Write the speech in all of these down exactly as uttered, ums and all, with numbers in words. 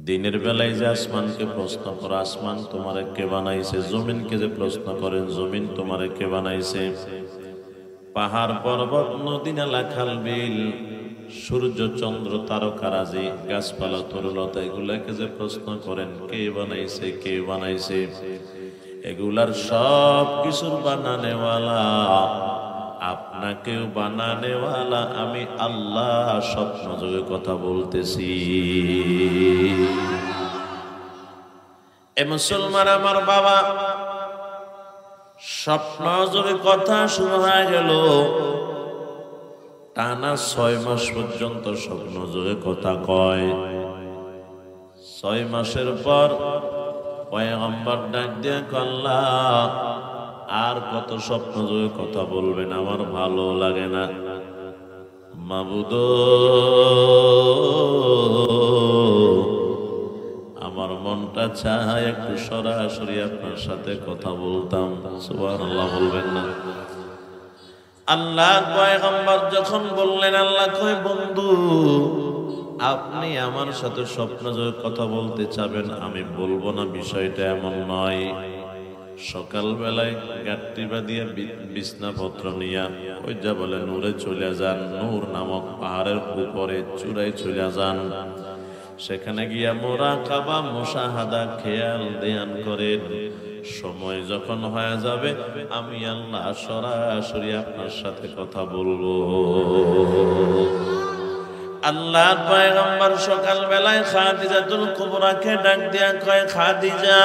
দিনের বেলায় যে আসমানকে প্রশ্ন করে আসমান তোমারে কে বানাইছে, জমিনকে যে প্রশ্ন করেন জমিন তোমারে কে বানাইছে, পাহাড় পর্বত নদী নালা খাল বিল সূর্য চন্দ্র তারকারাজি গাছপালা তরুলতা এগুলাকে যে প্রশ্ন করেন কে বানাইছে কে বানাইছে, এগুলার সব কিছুর বানানেওয়ালা আপনাকেও বানানেওয়ালা আমি আল্লাহ স্বপ্ন যোগে কথা বলতেছি। এ মুসলমান আমার বাবা, স্বপ্ন যোগে কথা শুরু হয়ে গেল। টানা ছয় মাস পর্যন্ত স্বপ্ন যোগে কথা কয়। ছয় মাসের পর পয়গম্বর ডাক দিয়ে আল্লাহ আর কত স্বপ্ন যোগে কথা বলবেন, আমার ভালো লাগে না। মাবুদ আমার মনটা চায় একটু সরাসরি আপনার সাথে কথা বলতাম। সুবহানাল্লাহ বলবেন না? আল্লাহ পয়গম্বর যখন বললেন, আল্লাহ কয় বন্ধু আপনি আমার সাথে স্বপ্ন যোগে কথা বলতে চাবেন, আমি বলবো না, বিষয়টা এমন নয়। সকালবেলায় গাট্টি বাঁধিয়া বিছনাপত্র নিয়া ওই যা বলে নূরে চলে যান, নূর নামক পাহাড়ের উপরে চূড়ায় চলে যান। সেখানে গিয়া মুরাকাবা মুশাহাদা খেয়াল ধ্যান করেন। সময় যখন হয়ে যাবে আমি আল্লাহ সরাসরি আপনার সাথে কথা বলবো। আল্লাহর পয়গম্বর সকাল বেলায় খাদিজাতুল কুবরাকে ডাক দিয়া কয়, খাদিজা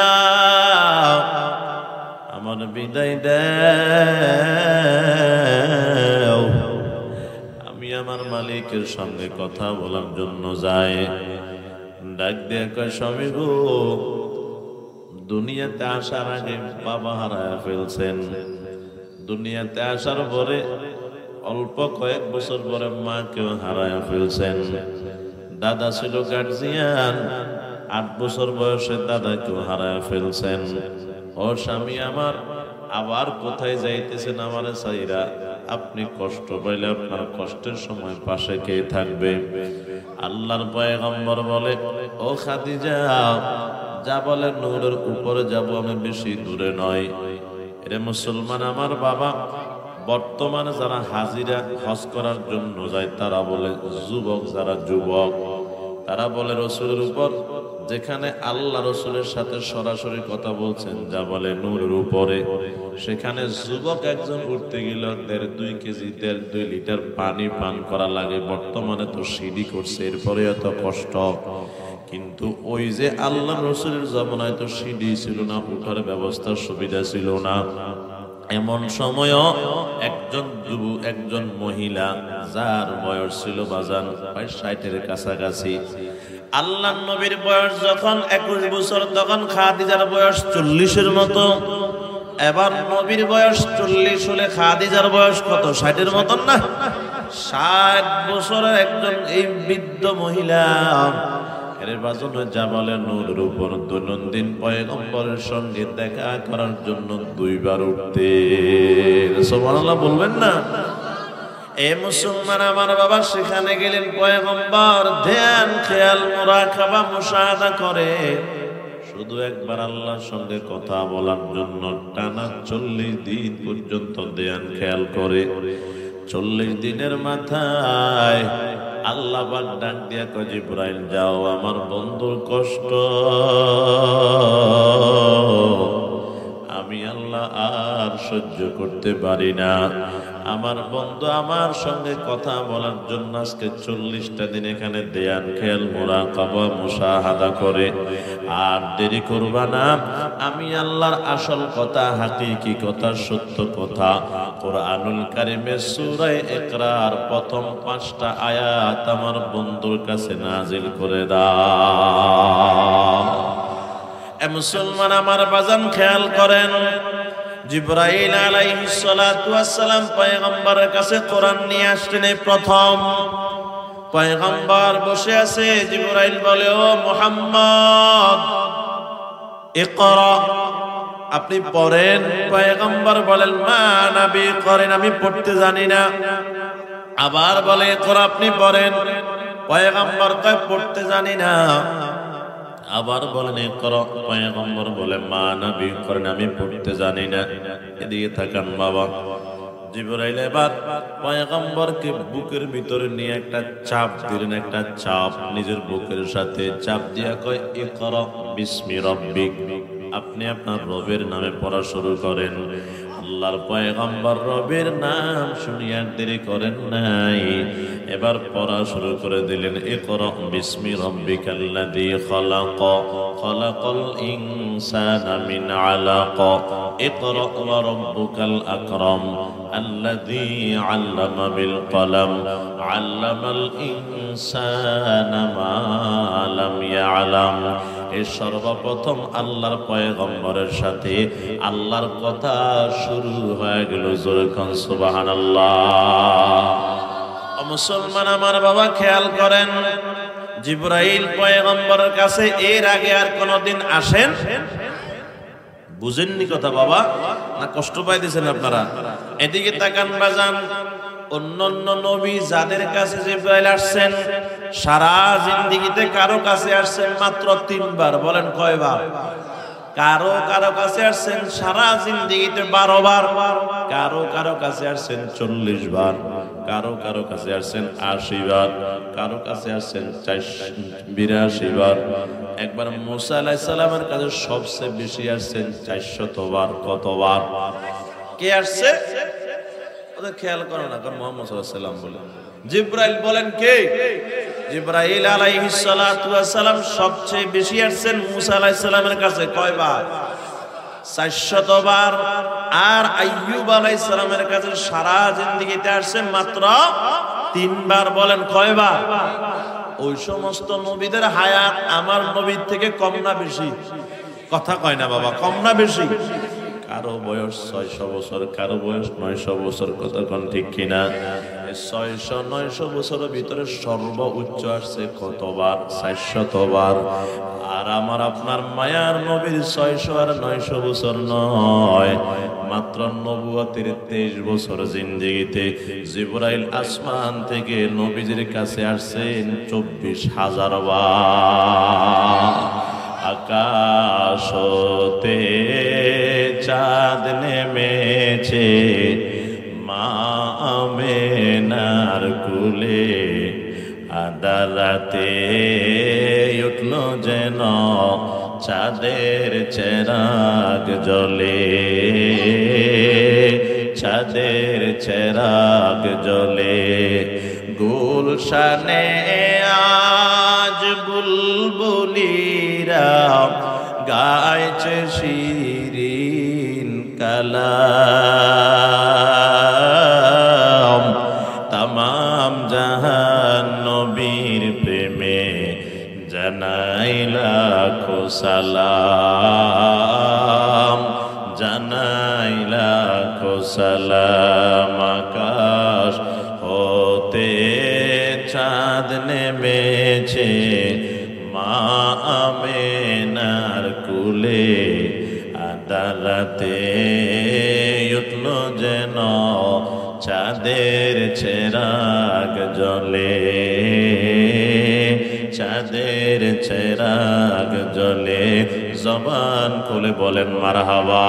আমার বিদায় দাও, আমি আমার মালিকের সঙ্গে কথা বলার জন্য যাই। ডাক দিয়া কয়, স্বামী গো দুনিয়াতে আসার আগে বাবা হারায় ফেলছেন, দুনিয়াতে আসার পরে অল্প কয়েক বছর পরে মাকেও হারায় ফেলছেন। দাদা ছিল গার্জিয়ান, আট বছর বয়সে দাদাকেও হারায় ফেলছেন। ও স্বামী আমার, আবার কোথায় যাইতেছেন আমারে চাইরা? আপনি কষ্ট পাইলে আপনার কষ্টের সময় পাশে কে থাকবে? আল্লাহর পয়গম্বর বলে, ও খাদিজা যা বলে নূরের উপরে যাব, আমি বেশি দূরে নয়। এরে মুসলমান আমার বাবা, বর্তমানে যারা হাজিরা হজ করার জন্য যায় তারা বলে যুবক, যারা যুবক তারা বলে রসুলের উপর, যেখানে আল্লাহ রসুলের সাথে সরাসরি কথা বলছেন যা বলে নূরের উপরে, সেখানে যুবক একজন উঠতে গেল দেড় দুই কেজি দেড় দুই লিটার পানি পান করা লাগে। বর্তমানে তো সিঁড়ি করছে, এরপরে এত কষ্ট। কিন্তু ওই যে আল্লাহ রসুলের জমানায় তো সিঁড়ি ছিল না, উঠার ব্যবস্থার সুবিধা ছিল না। এমন সময়ও একজন যুবক, একজন মহিলা যার বয়স ছিল বাজান প্রায় ষাটের কাছাকাছি, আল্লাহ নবীর বয়স যখন একুশ বছর তখন খাদিজার বয়স চল্লিশের মতো। এবার নবীর বয়স চল্লিশ হলে খাদিজার বয়স কত? ষাটের মতন না? ষাট বছরের একজন এই বৃদ্ধ মহিলা এর বাজনে যা বলে নূরের উপর দৈনন্দিন পয়গম্বরের সঙ্গে দেখা করার জন্য দুইবার উঠতে। সুবহানাল্লাহ বলবেন না? এ মুসলমান আমার বাবা, সেখানে গেলেন পয়গম্বর ধ্যান খেয়াল মুরাকাবা মুশাহাদা করে শুধু একবার আল্লাহর সঙ্গে কথা বলার জন্য টানা চল্লিশ দিন পর্যন্ত ধ্যান খেয়াল করে। চল্লিশ দিনের মাথায় আল্লাহ পাক ডাক দিয়া কয়, জিবরাইল যাও, আমার বন্ধুর কষ্ট আমি আল্লাহ আর সহ্য করতে পারি না। আমার বন্ধু আমার সঙ্গে কথা বলার জন্য আজকে চল্লিশটা দিন এখানে ধ্যান খেয়াল মুরাকাবা মুশাহাদা করে। আর দেরি করবা না, আমি আল্লাহর আসল কথা, হাকিকি কথা, সত্য কথা কোরআনুল কারীমের সূরা ইকরার প্রথম পাঁচটা আয়াত আমার বন্ধুর কাছে নাজিল করে দাও। এ মুসলমান আমার বাজান খেয়াল করেন, জিবরাইল আলাইহিস সালাতু ওয়াস সালাম পয়গম্বরের কাছে কোরআন নিয়ে আসলেন। প্রথম পয়গম্বর বসে আছে, জিবরাইল বলে, ও মুহাম্মদ ইকরা, আপনি পড়েন। পয়গম্বর বলেন, মা নবী করেন, আমি পড়তে জানি না। আবার বলে, ইকরা, আপনি পড়েন। পয়গম্বর কয়, পড়তে জানি না। আবার বলেন ইকরা, পয়গম্বর বলে মা নবী করেন আমি পড়তে জানি না। এদিকে তাকান বাবা, জিবরাইল এবার পয়গম্বরকে বুকের ভিতরে নিয়ে একটা চাপ দিলেন, একটা চাপ নিজের বুকের সাথে চাপ দিয়া কয় ইকরা বিসমি রাব্বিক, আপনি আপনার রবের নামে পড়া শুরু করেন। আল্লাহর পয়গম্বর রবের নাম শুনিয়া দেরি করেন নাই, এবার পড়া শুরু করে দিলেন। ইকরা বিসমি রাব্বিকাল্লাযী খালাক, খালাকাল ইনসানা মিন আলাক, ইকরা ওয়া রাব্বুকাল আকরাম আল্লাযী আল্লামা বিল কলম, আল্লামাল ইনসানা মা লাম ইয়ালাম। এই সর্বপ্রথম আল্লাহর পয়গম্বরের সাথে আল্লাহর কথা শুরু হয়ে গেল। জোরে কোন সুবহানাল্লাহ। মুসলমান আমার বাবা খেয়াল করেন, জিবরাইল পয়গম্বরের কাছে এর আগে আর কোনদিন আসেন? বুঝেননি কথা বাবা, না কষ্ট পাইতেছেন আপনারা? এদিকে তাকান বাজান, অন্যান্য নবী যাদের কাছে জিবরাইল আসছেন সারা জিন্দেগিতে কারো কাছে আসছেন মাত্র তিনবার। বলেন কয়বার? কারো কারো কাছে আসছেন সারা জিন্দেগিতে বারো বার, কারো কারো কাছে আসছেন চল্লিশ বার, কারো কারো কাছে আসছেন আশি বার, কারো কাছে আসছেন বিরাশি বার। একবার মুসা আলাইহিস সালামের কাছে সবচেয়ে বেশি আসছেন চারশত বার। কতবার? কে আসছে ওদের খেয়াল করো না, কারণ মুহাম্মদ সাল্লাল্লাহু আলাইহি ওয়াসাল্লাম বলেন। জিবরাইল বলেন কে? জিবরাইল আলাইহিস সালাতু ওয়াস সালাম সবচেয়ে বেশি আসছেন মুসা আলাইহিস সালামের কাছে। কয়বার? চারশত বার। আর আইয়ুব আলাইহিস সালামের কাছে সারা জিন্দেগিতে আসছেন মাত্র তিনবার। বলেন কয়বার? ওই সমস্ত নবীদের হায়াত আমার নবীর থেকে কম না বেশি? কথা কয় না বাবা, কম না বেশি? কারো বয়স ছয়শ বছর, কারো বয়স নয়শ বছর। কথা কোন ঠিক কিনা? ছয়শ নয়শ বছরের ভিতরে সর্বোচ্চ আসছে কতবার? চারশতবার। আর আমার আপনার মায়ার নবীর ছয়শ আর নয়শ বছর নয়, মাত্র নবুয়তের তেইশ বছর জিন্দেগিতে জিবরাইল আসমান থেকে নবীজির কাছে আসছেন চব্বিশ হাজার বার। আকাশতে চাঁদ নেমেছে মা আমেনার কুলে, আদারাতে উঠল যেন চাঁদের চেরাগ জ্বলে, চাঁদের চেরাগ জ্বলে। গুলশানে আজ বুলবুলিরা গাইছে শিরিন কালাম, তামাম জাহান নবীর প্রেমে জানাই লাখো সালাম, জানাই লাখো সালাম। আকাশ হতে চাঁদ নেমেছে মা আমেনার কুলে, আদালতে উঠল যেন চাঁদের চেরাগ জ্বলে, চাঁদের চেরাগ জ্বলে। জবান খুলে বলেন মারহাবা।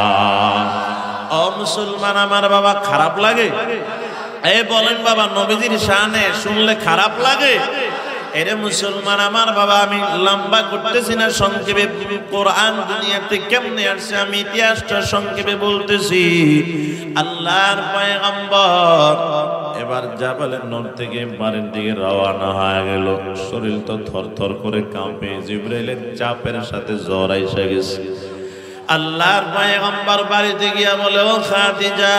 ও মুসলমান আমার বাবা, খারাপ লাগে? এই বলেন বাবা, নবীজির শানে শুনলে খারাপ লাগে? এরে মুসলমান আমার বাবা, আমি লম্বা করতেছি না, সংক্ষেপে কোরআন দুনিয়াতে কেমনে আসছে আমি ইতিহাসটা সংক্ষেপে বলতেছি। আল্লাহর পয়গম্বর এবার জাবালের নূর থেকে বাড়ির দিকে রওনা হয়ে গেল। শরীর তো থরথর করে কাঁপে, জিবরাইলের চাপের সাথে জ্বর এসে গেছে। আল্লাহর পয়গম্বর বাড়িতে গিয়া বলে, ও খাদিজা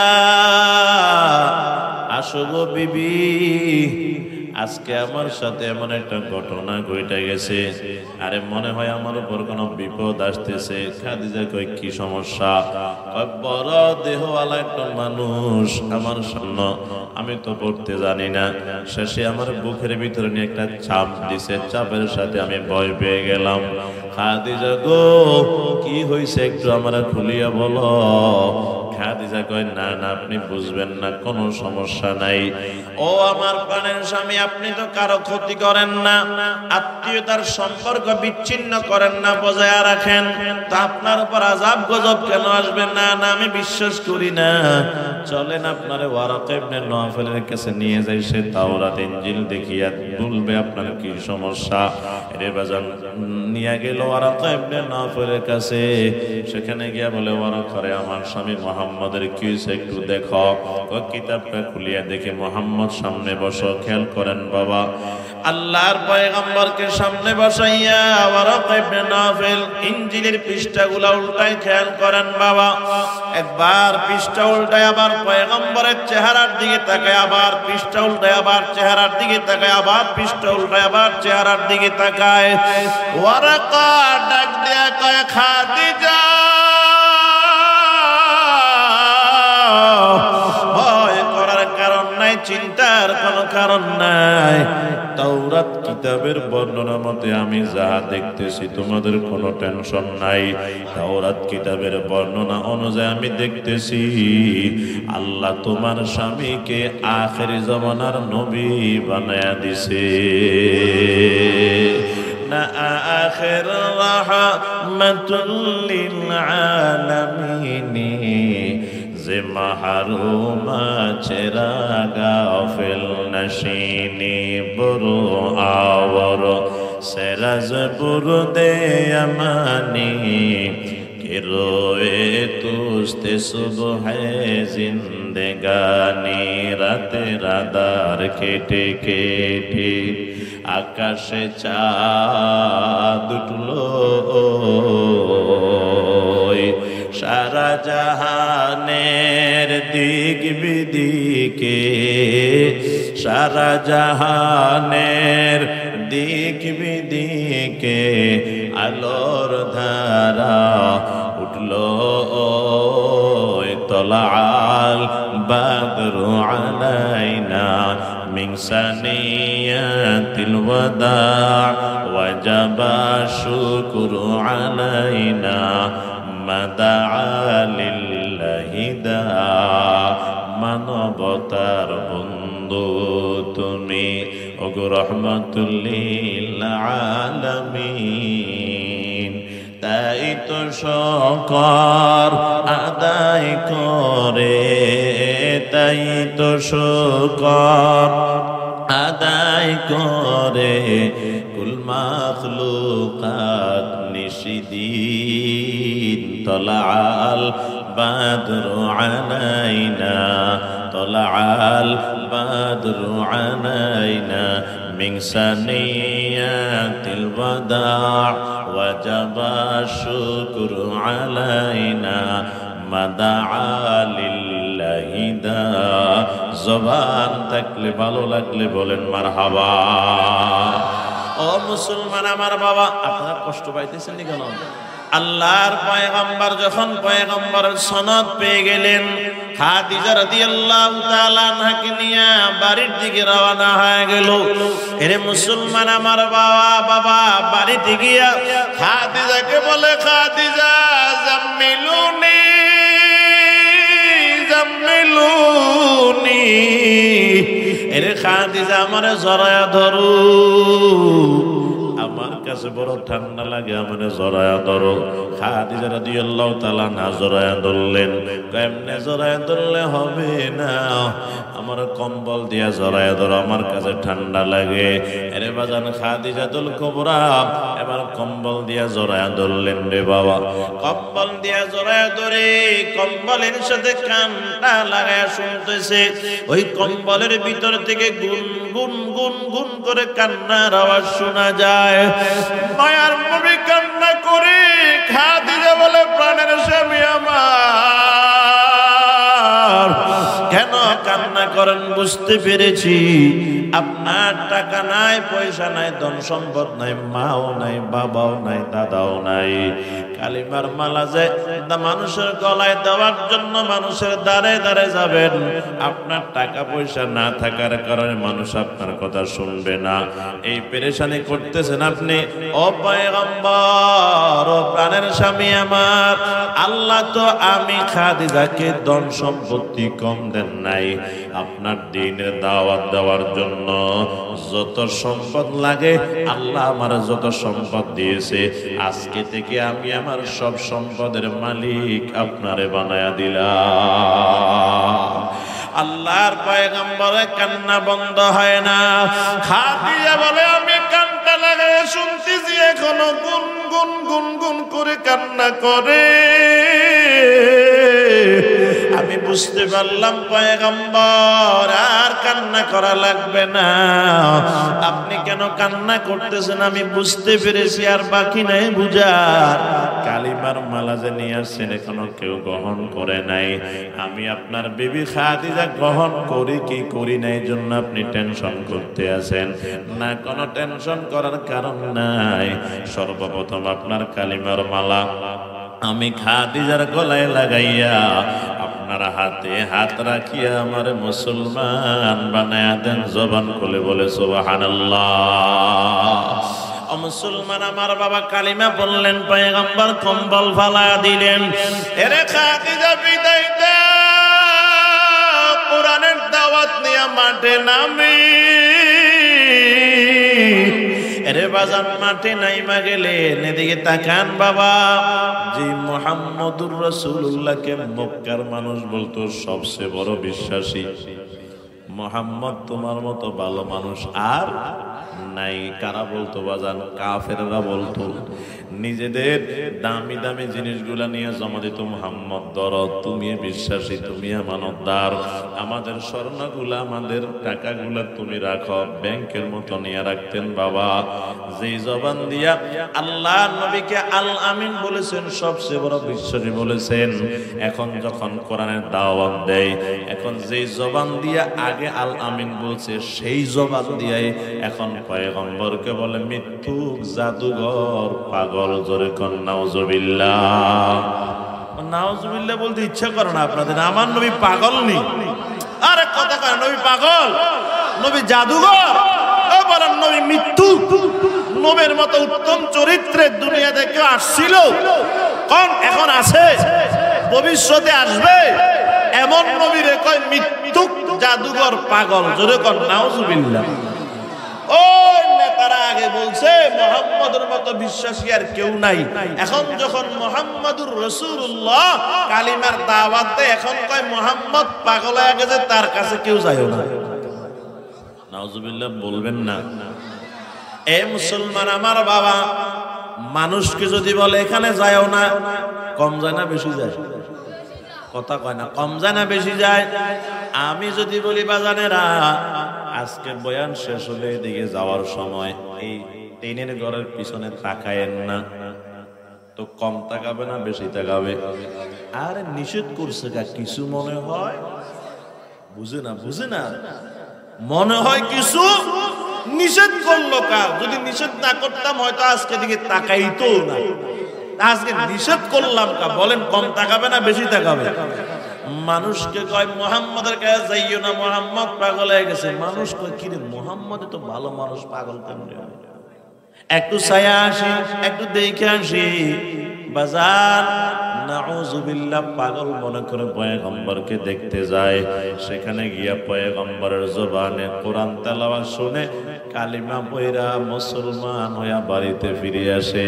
আসো গো বিবি, আজকে আমার সাথে এমন একটা ঘটনা ঘটে গেছে, আরে মনে হয় আমার উপর কোনো বিপদ আসতেছে। খাদিজা কই কি সমস্যা? কয় বড় দেহওয়ালা একটা মানুষ আমার সামনে, আমি তো পড়তে জানি না, শেষে আমার বুকের ভিতরে নিয়ে একটা চাপ দিছে, চাপের সাথে আমি ভয় পেয়ে গেলাম। খাদিজা গো কি হইছে একটু আমারে খুলিয়া বলো। খাদিজা কয় না না আপনি বুঝবেন না, কোনো সমস্যা নাই। ও আমার প্রাণের স্বামী, আপনি তো কারো ক্ষতি করেন না, আত্মীয়তার সম্পর্ক বিচ্ছিন্ন করেন না, বজায় রাখেন, তা আপনার উপর আযাব গজব কেন আসবে? না না আমি বিশ্বাস করি না। চলেন আপনারে ওয়ারাকা ইবনে নওফলের কাছে নিয়ে যাই, সে তাওরাত ইনজিল দেখিয়া বলবে আপনার কি সমস্যা। এর বাজান নিয়ে গেল ওয়ারাকা ইবনে নওফলের কাছে। সেখানে গিয়া বলে ওয়ারাকা রে আমার স্বামী মুহাম্মাদের কি হইছে একটু দেখো। ও কিতাবটা খুলিয়া দেখে মুহাম্মদ সামনে বসো। খেয়াল করেন বাবা, আল্লাহর পয়গম্বরকে সামনে বসাইয়া ওয়ারাকা ইবনে নওফল ইনজিলের পৃষ্ঠাগুলো উল্টায়। খেয়াল করেন বাবা, একবার পৃষ্ঠা উল্টায় আবার পয়গম্বরের চেহারার দিকে তাকায়, আবার পৃষ্ঠা উল্টায় আবার চেহারার দিকে তাকায়, আবার পৃষ্ঠা উল্টায় আবার চেহারার দিকে তাকায়। ওয়ারাকা ডাক দেয়া কয় খাদিজা, ভয় করার কারণ নাই, চিন্তার কোনো কারণ নাই। তাওরাত কিতাবের বর্ণনা মতে আমি যা দেখতেছি তোমাদের কোনো টেনশন নাই। তাওরাত কিতাবের বর্ণনা অনুযায়ী আমি দেখতেছি আল্লাহ তোমার স্বামীকে আখেরি জামানার নবী বানায়া দিছে। না আখির রাহমাতুল লিল আলামিন, যে মাহরুমা চেরা গাফিল নশিনি বরু আওর সেরাজ বুরদে আমানি কে রোয়ে তুস্তে সুবহে জিন্দেগানি। রাতে রাদার কেটে কেটে আকাশে চাঁদ উঠলো, সারা জাহানের দিক বিদিকে, সারা জাহানের দিক বিদিকে আলোর ধারা উঠলো। তলাআল বাদরু আলাইনা মিন সানিয়াতিল ওয়াদা ওয়াজাবা শুকরু আলাইনা মাদাআলিল্লাহি দা। মানবতার বন্ধু তুমি, ওগো রহমাতুল লিল আলামিন। তাই তো শুকর আদায় করে, তাই তো শুকর আদায় করে কুল মাখলুকাত নিশিদিন। তলাআল বাদরু আলাইনা, তলাআল বাদরু আলাইনা মিন সানিয়াতিল ওয়াদা ওয়াজাবা শুকরু আলাইনা মাদাআলিল্লাহি দা। জবান থাকলে ভালো লাগলে বলেন মারহাবা। ও মুসলমান আমার বাবা, আপনারা কষ্ট পাইতেছেন কেন? আল্লাহর পয়গম্বর যখন পয়গম্বরের সনদ পেয়ে গেলেন, খাদিজা রাদিয়াল্লাহু তাআলা আনহাকে নিয়ে বাড়ির দিকে রওনা হয়ে গেল। এরে মুসলমান আমার বাবা, বাবা বাড়িতে গিয়া খাদিজাকে বলে, খাদিজা জাম্মিলুনি জাম্মিলুনি। এরে খাদিজা আমারে জড়ায়া ধরো, আমার কাছে বড় ঠান্ডা লাগে, আমারে জড়ায়া ধরো। খাদিজা রাদিয়াল্লাহু তাআলা না জড়ায়া ধরলেন। কেমনে জড়ায়া ধরলে হবে না, আমার কম্বল দিয়া জড়ায়া ধরো, আমার কাছে ঠান্ডা লাগে। এরে বাজান খাদিজাতুল কুবরা এবার কম্বল দিয়া জড়ায়া ধরলেন রে বাবা। কম্বল দিয়া জড়ায়া ধরে কম্বলের সাথে কানটা লাগায়া শুনতেছে। ওই কম্বলের ভিতর থেকে গুন গুন গুন গুন করে কান্নার আওয়াজ শোনা যায়। মায়ার নবী কান্না করে। খাদিজা বলে, প্রাণের স্বামী আমার, কেন কান্না করেন বুঝতে পেরেছি। আপনার টাকা নাই, পয়সা নাই, ধন সম্পদ নাই, মাও নাই, বাবাও নাই, দাদাও নাই, কালিমার মালা যে মানুষের গলায় দেওয়ার জন্য মানুষের দ্বারে দ্বারে যাবেন, আপনার টাকা পয়সা না থাকার কারণে মানুষ আপনার কথা শুনবে না, এই পেরেশানি করতেছেন আপনি। ও পয়গম্বর, ও প্রাণের স্বামী আমার, আল্লাহ তো আমি খাদিজাকে ধন সম্পত্তি কম দেন নাই, আপনার দ্বীনের দাওয়াত দেওয়ার জন্য যত সম্পদ লাগে আল্লাহ আমার যত সম্পদ দিয়েছে, আজকে থেকে আমি আমার সব সম্পদের মালিক আপনারে বানায়া দিলাম। আল্লাহর পয়গম্বরের কান্না বন্ধ হয় না। খাদিজা বলে আমি কানটা লাগায় শুনতেছি এখনো গুন গুন গুন গুন করে কান্না করে। আমি বুঝতে পারলাম পয়গম্বর আর কান্না করা লাগবে না, আপনি কেন কান্না করতেছেন আমি বুঝতে পেরেছি, আর বাকি নাই বুঝার। কালিমার মালা যে নিয়ে আসছেন এখনো কেউ গ্রহণ করে নাই, আমি আপনার বিবি খাদিজা গ্রহণ করি কি করি নাই জন্য আপনি টেনশন করতে আছেন না, কোনো টেনশন করার কারণ নাই। সর্বপ্রথম আপনার কালিমার মালা আমি খাদিজার গলায় লাগাইয়া আপনার হাতে হাত রাখিয়া আমার মুসলমান বানায়া দেন। জবান খুলে বলে সুবহানাল্লাহ। ও মুসলমান আমার বাবা কালিমা বললেন, পয়গম্বর কম্বল ফালায়া দিলেন। এরে খাদিজা বিদায় দাও, কোরআনের দাওয়াত নিয়ে মাঠে নামি। এরে বাজান মাঠে নাইমা গেলেন, এদিকে তাকান বাবা, যে মুহাম্মদুর রাসূলুল্লাহকে মক্কার মানুষ বলতো সবচেয়ে বড় বিশ্বাসী, মুহাম্মদ তোমার মতো ভালো মানুষ আর নাই। কারা বলতো বাজান? কাফেররা বলতো। নিজেদের দামি দামি জিনিসগুলা নিয়ে জমা দিত, মুহাম্মদ ধরো, তুমি বিশ্বাসী, তুমি আমানতদার, আমাদের স্বর্ণগুলা আমাদের টাকাগুলা তুমি রাখো, ব্যাংকের মতো নিয়ে রাখতেন বাবা। যেই জবান দিয়া আল্লাহ নবীকে আল আমিন বলেছেন, সবচেয়ে বড় বিশ্বাসী বলেছেন, এখন যখন কোরআনের দাওয়াত দেয়, এখন যেই জবান দিয়া আগে আল আমিন বলছে সেই জবান দিয়াই এখন পয়গম্বরকে বলে মিথ্যুক, জাদুঘর, পাগল। জোরে কোন নাউজুবিল্লাহ। নাউজুবিল্লাহ বলতে ইচ্ছা করে না আপনাদের? আমার নবী পাগল নি? আরে কথা কয়, নবী পাগল, নবী জাদুঘর, ও বলেন নবী মৃত্যুক। নবীর মতো উত্তম চরিত্রের দুনিয়াতে কেউ আসছিল? কোন এখন আছে, ভবিষ্যতে আসবে? এমন নবীরে কয় মৃত্যুক, জাদুঘর, পাগল। জোরে কোন নাউজুবিল্লাহ। ও নেতারা আগে বলছে মুহাম্মদের মতো বিশ্বাসী আর কেউ নাই, এখন যখন মুহাম্মদুর রাসূলুল্লাহ কালিমার দাওয়াত দেয়, এখন কয় মুহাম্মদ পাগল হয়ে গেছে, তার কাছে কেউ যায়ও না। নাউজুবিল্লাহ বলবেন না। এ মুসলমান আমার বাবা, মানুষকে যদি বলে এখানে যায়ও না, কম যায় না বেশি যায়? কথা কয় না, কম যায় না বেশি যায়? আমি যদি বলি বাজানেরা আজকে বয়ান শেষ হলে এদিকে যাওয়ার সময় এই টিনের ঘরের পিছনে তাকায়েন না, তো কম তাকাবে না বেশি তাকাবে? আরে নিষেধ করছে কা কিছু মনে হয়, বুঝে না বুঝে না মনে হয় কিছু নিষেধ করলো কা। যদি নিষেধ না করতাম হয়তো আজকে দিকে তাকাইতো না, আজকে নিষেধ করলাম কা। বলেন কম তাকাবে না বেশি তাকাবে? মানুষকে কয় মুহাম্মদের কাছে যাইও না, মুহাম্মদ পাগল হয়ে গেছে। মানুষ কয় কি রে, মুহাম্মদ তো ভালো মানুষ, পাগল কেমনে? একটু ছায়া আসি, একটু দেখে আসি। বাজার নাউজুবিল্লাহ পাগল মনে করে পয়গম্বরকে দেখতে যায়, সেখানে গিয়া পয়গম্বরের জবানে কোরআন তেলাওয়াত শুনে কালিমা পয়রা মুসলমান হইয়া বাড়িতে ফিরে আসে।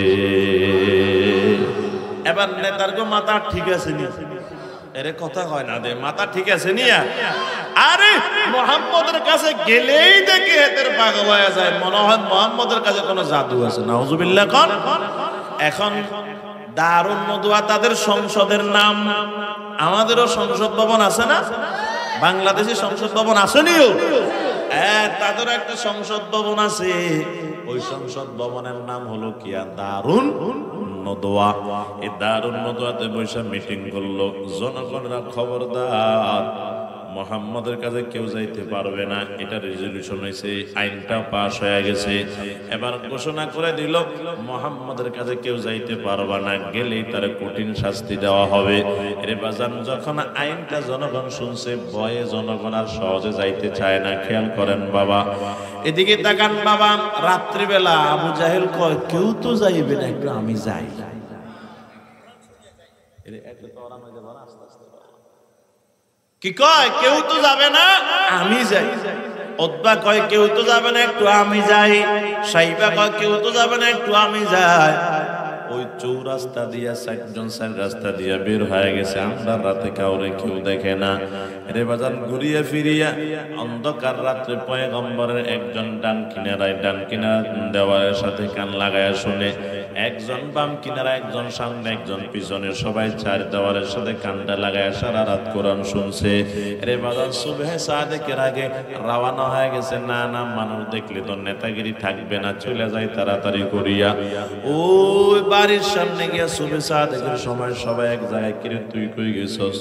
এবার নেতার গো মাথা ঠিক আছে নি? এরে কথা হয় না দে, মাথা ঠিক আছে নিয়া? আরে মুহাম্মদের কাছে গেলেই দেখে এদের পাগল হয়ে যায়, মনে হয় মুহাম্মদের কাছে কোনো জাদু আছে। নাউজুবিল্লাহ কোন। এখন দারুন নদওয়া তাদের সংসদের নাম, আমাদেরও সংসদ ভবন আছে না? বাংলাদেশি সংসদ ভবন আসেনিও? হ্যাঁ, তাদের একটা সংসদ ভবন আছে। ওই সংসদ ভবনের নাম হলো কিয়া দারুন নদওয়া। এই দারুন নদওয়াতে বসে মিটিং করলো, জনগণরা খবরদার মুহাম্মদের কাছে কেউ যাইতে পারবে না, এটা রেজলিউশন হয়েছে, আইনটা পাস হয়ে গেছে। এবার ঘোষণা করে দিল মুহাম্মদের কাছে কেউ যাইতে পারবে না, গেলেই তার কঠিন শাস্তি দেওয়া হবে। এর বাজান যখন আইনটা জনগণ শুনছে, ভয়ে জনগণ আর সহজে যাইতে চায় না। খেয়াল করেন বাবা, এদিকে তাকান বাবা, রাত্রিবেলা আবু জাহেল কয় কেউ তো যাইবে না, একটু আমি যাই। কি কয় কেউ তো যাবে না, আমি যাই। উতবা কয় কেউ তো যাবে না, একটু আমি যাই। সাইবা কয় কেউ তো যাবে না, একটু আমি যাই। ওই চৌরাস্তা দিয়া চারজন চার রাস্তা দিয়া বের হয়ে গেছে। আমরা রাতে কাউরে কেউ দেখে না। রে বাজান ঘুরিয়া ফিরিয়া অন্ধকার রাত্রে পয়গম্বরের একজন ডান কিনারায় ডান কিনারা দেওয়ালের সাথে কান লাগায়া শুনে, একজন বাম কিনারা, একজন সামনে, একজন পিছনে, সবাই চার দেওয়ালের সাথে কানটা লাগায়া সারা রাত কোরআন শুনছে। রে বাজান সুবহে সাদেকের আগে রওনা হয়ে গেছে। না না, মানুষ দেখলে তো নেতাগিরি থাকবে না, চলে যায় তাড়াতাড়ি করিয়া। ওই বাড়ির সামনে গিয়া সুবহে সাদেকের সময় সবাই এক জায়গায়, কিরে তুই কই গেছস?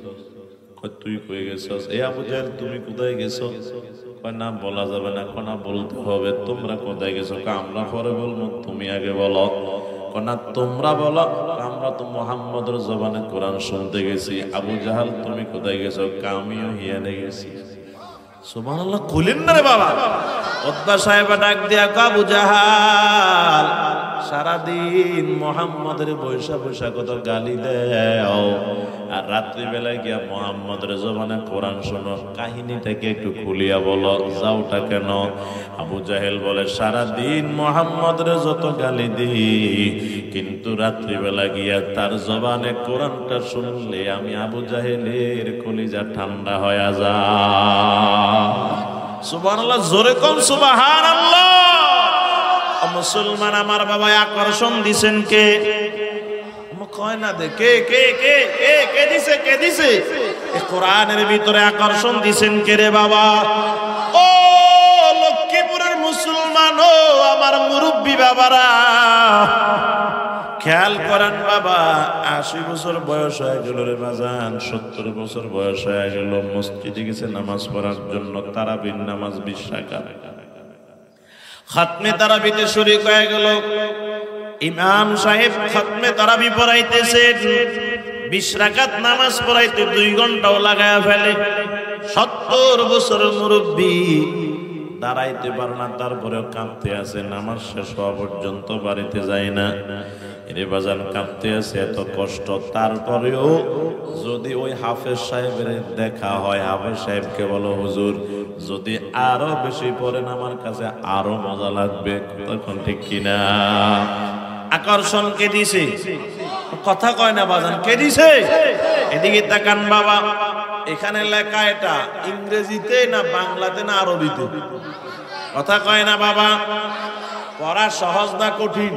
তুই কই গেছস? এ আবু জাহেল তুমি কোথায় গেছো? না বলা যাবে না, কোনা বলতে হবে। তোমরা কোথায় গেছো? আমরা পরে বলবো, তুমি আগে বলো। কোনা তোমরা বলো, আমরা তো মুহাম্মদের জবানে কোরআন শুনতে গেছি। আবু জাহেল তুমি কোথায় গেছো? আমিও হিয়ানে গেছি। সুবহানাল্লাহ কইলেন না রে বাবা। উতবা সাহেব ডাক দিয়া আবু জাহেল সারাদিন মুহাম্মদের বৈশা বৈশা কত গালি দেও, আর রাত্রি বেলায় গিয়া মুহাম্মদের জবানে কোরআন শোনো, কাহিনীটাকে একটু খুলিয়া বলো, যাওটা কেন? আবু জাহেল বলে সারাদিন মুহাম্মদের যত গালি দিই, কিন্তু রাত্রি বেলা গিয়া তার জবানে কোরআনটা শুনলে আমি আবু জাহেলের কলিজা ঠান্ডা হয়ে যায়। সুবহানাল্লাহ, জোরে কোন সুবহানাল্লাহ। মুসলমান আমার বাবা, আকর্ষণ দিছেন কে? কয় না দে কে কে কে কে কে দিছে কে দিছে? এই কোরআনের ভিতরে আকর্ষণ দিছেন কে রে বাবা? ও লক্ষ্মীপুরের মুসলমান, ও আমার মুরব্বী বাবারা, খেয়াল করেন বাবা। আশি বছর বয়স হয়ে গেল রে বাজান, সত্তর বছর বয়স হয়ে গেল, মসজিদে গেছে নামাজ পড়ার জন্য। তারাবির নামাজ বিশ রাকাত, খাতমে তারাবিতে শরীক হয়ে গেল। ইমাম সাহেব খাতমে তারাবি পড়াইতেছেন, বিশ রাকাত নামাজ পড়াইতে দুই ঘন্টাও লাগায়া ফেলে। সত্তর বছর মুরব্বী, দাঁড়াইতে পারে না, তারপরেও কাঁদতে আছে। নামাজ শেষ হওয়া পর্যন্ত বাড়িতে যায় না। এরে বাজান কাঁদতে আছে, এত কষ্ট। তারপরেও যদি ওই হাফেজ সাহেবের দেখা হয়, হাফেজ সাহেবকে বলো হুজুর যদি আরো বেশি পড়েন আমার কাছে আরো মজা লাগবে। তখন ঠিক কিনা? আকর্ষণ কে দিছে? কথা কয় না বাজান, কে দিছে? এদিকে তাকান বাবা, এখানে লেখা এটা ইংরেজিতে না বাংলাতে না আরবিতে? কথা কয় না বাবা। পড়া সহজ না কঠিন?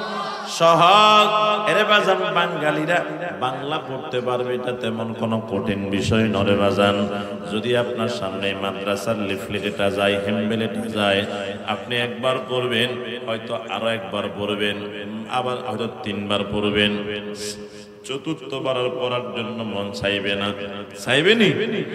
সহজ। এরে বাজান বাঙালিরা বাংলা পড়তে পারবে, এটা তেমন কোনো কঠিন বিষয় নরে বাজান। যদি আপনার সামনে মাদ্রাসার লিফলেটটা যায়, হেমবেলেটা যায়, আপনি একবার পড়বেন, হয়তো আরো একবার পড়বেন, আবার হয়তো তিনবার পড়বেন, চতুর্থবার পড়ার জন্য মন চাইবে না। চাইবেনি?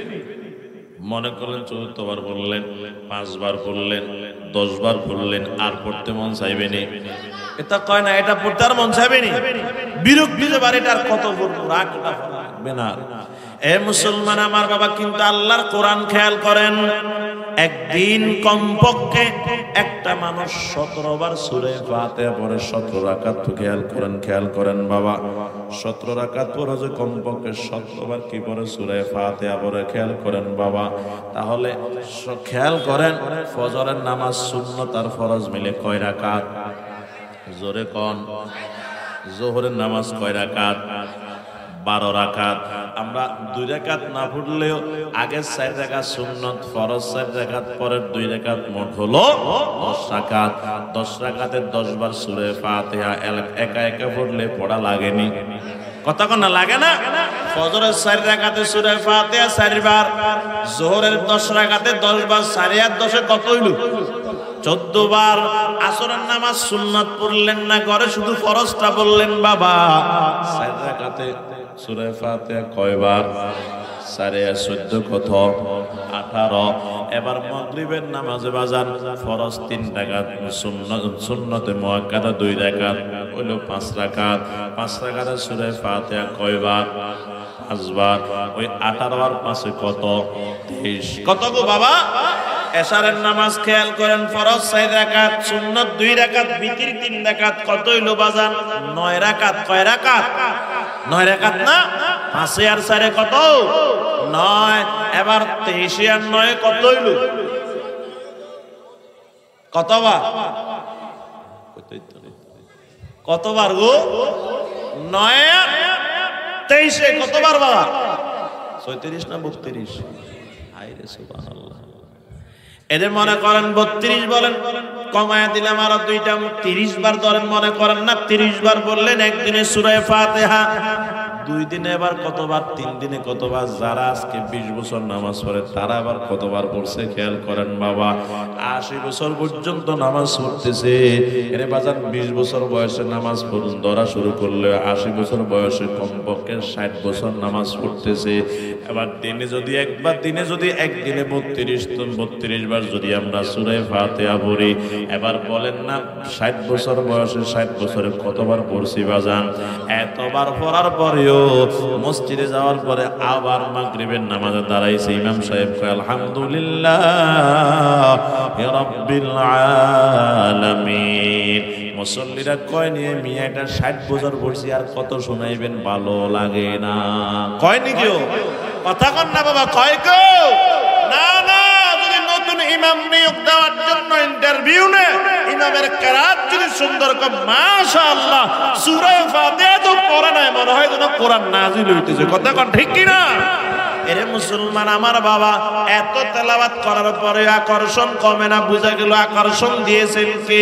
মনে করলেন চতুর্থবার পড়লেন, পাঁচবার পড়লেন, দশবার পড়লেন, আর পড়তে মন চাইবেনি? এটা কয় না, এটা পড়তে আর মন চাইবেনি? বিরক্তি যে বাড়ি, এটার কত রাখবে না। এ মুসলমান আমার বাবা, কিন্তু আল্লাহর কোরআন খেয়াল করেন, একদিন কমপক্ষে একটা মানুষ সতেরো বার সূরা ফাতিহা পড়ে, সতেরো রাকাত। খেয়াল করেন, খেয়াল করেন বাবা, সতেরো রাকাত পড়ে যে কমপক্ষে সতেরো বার কি পড়ে? সূরা ফাতিহা পড়ে। খেয়াল করেন বাবা। তাহলে খেয়াল করেন, ফজরের নামাজ সুন্নাত আর ফরজ মিলে কয় রাকাত? জোরে কোন। যোহরের নামাজ কয় রাকাত? বারো রাকাত। আমরা দুই রাকাত না পড়লেও আগে চার রাকাত সুন্নাত, ফরজ চার রাকাত, পরের দুই রাকাত, মোট হলো দশ রাকাত। দশ রাকাতের দশ বার সূরা ফাতিহা একা একা পড়লে পড়া লাগেনি? কথা কোন না, লাগে না? ফজরের চার রাকাতে সূরা ফাতিহা চারবার, যোহরের দশ রাকাতে দশ বার, চার আর দশে কত হইল? চোদ্দ বার। আসরের নামাজ সুন্নাত পড়লেন না, ঘরে শুধু ফরজটা বললেন বাবা। চার রাকাতে সূরা ফাতিহা কয়বার? সাড়ে চোদ্দ কত আঠারো। এবার মাগরিবের নামাজে বাজান ফরজ তিন রাকাত, সুন্নাত সুন্নতে মুআক্কাদা দুই রাকাত, হলো পাঁচ রাকাত। পাঁচ রাকাতে সূরা ফাতিহা কয়বার? পাঁচবার। ওই আঠারো আর পাঁচে কত? তেইশ। কত গো বাবা? এশারের নামাজ খেয়াল করেন, ফরজ চার রাকাত, সুন্নাত দুই রাকাত, বিতির তিন রাকাত, কত হইলো বাজান? নয় রাকাত। কয় রাকাত? নয় রাকাত না? পাঁচে আর চারে কত? নয়। এবার তেইশে আর নয় কত হইলো? কতবার? কতবার গো? নয় আর তেইশে কতবার বাবা? ছয়ত্রিশ না বত্রিশ? হায়রে সুবহানাল্লাহ। এদের মনে করেন বত্রিশ বলেন, কমায়া দিলাম আরো দুইটা, তিরিশ বার ধরেন, মনে করেন না তিরিশ বার বললেন একদিনে সূরা ফাতিহা, দুই দিনে এবার কতবার? তিন দিনে কতবার? যারা আজকে বিশ বছর নামাজ পড়ে তারা আবার কতবার পড়ছে খেয়াল করেন বাবা। আশি বছর পর্যন্ত নামাজ পড়তেছে। এর বাজার বিশ বছর বয়সে নামাজ পড়ুন ধরা শুরু করলে আশি বছর বয়সে কমপক্ষে ষাট বছর নামাজ পড়তেছে। এবার দিনে যদি একবার দিনে যদি একদিনে বত্রিশ বত্রিশ বার যদি আমরা সূরা ফাতিহা পড়ি, এবার বলেন না ষাট বছর বয়সে ষাট বছরে কতবার পড়ছি বাজান? এতবার পড়ার পরেও মসজিদে যাওয়ার পরে আবার মাগরিবের নামাজে দাঁড়াইছে, ইমাম সাহেব কয় আলহামদুলিল্লাহ রাব্বিল আলামিন। মুসল্লিরা কয় নিয়ে মিয়া এটা ষাট বছর পড়ছি আর কত শোনাইবেন, ভালো লাগে না? কয় নি কেউ? কথা কন না বাবা, কয় কেউ? না না, যদি নতুন ইমাম নিয়োগ দেওয়ার জন্য ইন্টারভিউ নে, ইমামের কেরাত যদি সুন্দর কর, মাশাআল্লাহ, সূরা ফাতিহা তো পড়া নাই, মনে হয় যেন কোরআন নাজিল হইতেছে। কথা কন ঠিক কি না? এরে মুসলমান আমার বাবা, এত তেলাওয়াত করার পরে আকর্ষণ কমে না, বুঝা গেল আকর্ষণ দিয়েছেন কে?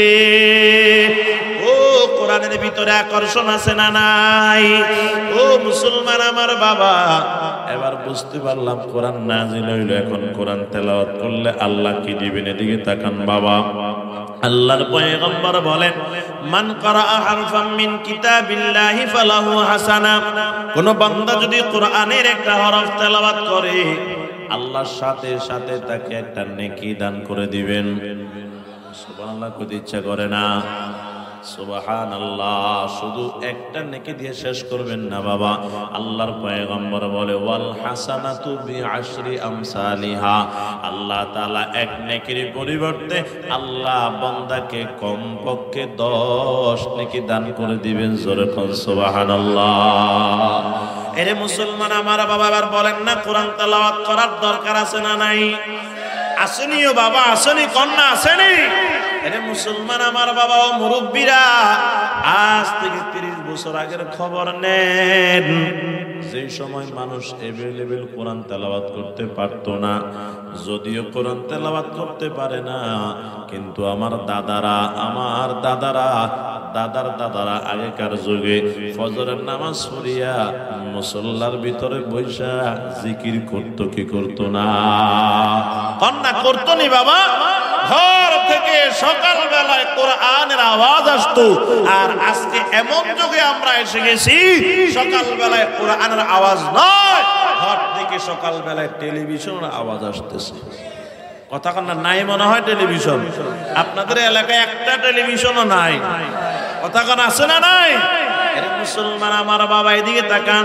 ও কোরআনের ভিতরে আকর্ষণ আছে না নাই? ও মুসলমান আমার বাবা, এবার বুঝতে পারলাম কোরআন নাজিল হইল, এখন কোরআন তেলাওয়াত করলে আল্লাহ কি দিবেন? এদিকে তাকান বাবা। আল্লাহর পয়গম্বর বলেন, মান ক্বারাআ হারফাম মিন কিতাবিল্লাহি ফালাহু হাসানা। কোন বান্দা যদি কোরআনের একটা হরফ তেলাওয়াত করে, আল্লাহর সাথে সাথে তাকে একটা নেকি দান করে দিবেন। সুবহানাল্লাহ কইতে ইচ্ছা করে না? সুবহানাল্লাহ। শুধু একটা নেকি দিয়ে শেষ করবেন না বাবা। আল্লাহর পয়গম্বর বলে, ওয়াল হাসানাতু বিআশরি আমসালিহা। আল্লাহ তাআলা এক নেকির পরিবর্তে আল্লাহ বান্দাকে কমপক্ষে দশ নেকি দান করে দিবেন। জোরে কোন সুবহানাল্লাহ। এরে মুসলমান আমার বাবা, এবার বলেন না কোরআন তেলাওয়াত করার দরকার আছে না নাই? আসেনিও বাবা, আসেনি কন্যা, আসেনি? এরে মুসলমান আমার বাবা ও মুরব্বীরা, আজ থেকে তিরিশ বছর আগের খবর নেন। যে সময় মানুষ এভেলেবেল কোরআন তেলাওয়াত করতে পারতো না, যদিও কোরআন তেলাওয়াত করতে পারে না, কিন্তু আমার দাদারা আমার দাদারা দাদার দাদারা আগেকার যুগে ফজরের নামাজ পড়িয়া মুসল্লার ভিতরে বৈশা জিকির করতো কি করতো না? কন্যা করতো নি বাবা? ঘর থেকে সকাল বেলায় কোরআনের আওয়াজ আসতো। আর আজকে এমন যুগে আমরা এসে গেছি, সকাল বেলায় কোরআনের আওয়াজ নয়, ঘর থেকে সকাল বেলায় টেলিভিশনের আওয়াজ আসতেছে। কথা কন্যা নাই মনে হয় টেলিভিশন? আপনাদের এলাকায় একটা টেলিভিশনও নাই। কথা কন আছে না নাই? আরে মুসলমান আমার বাবা, এদিকে তাকান।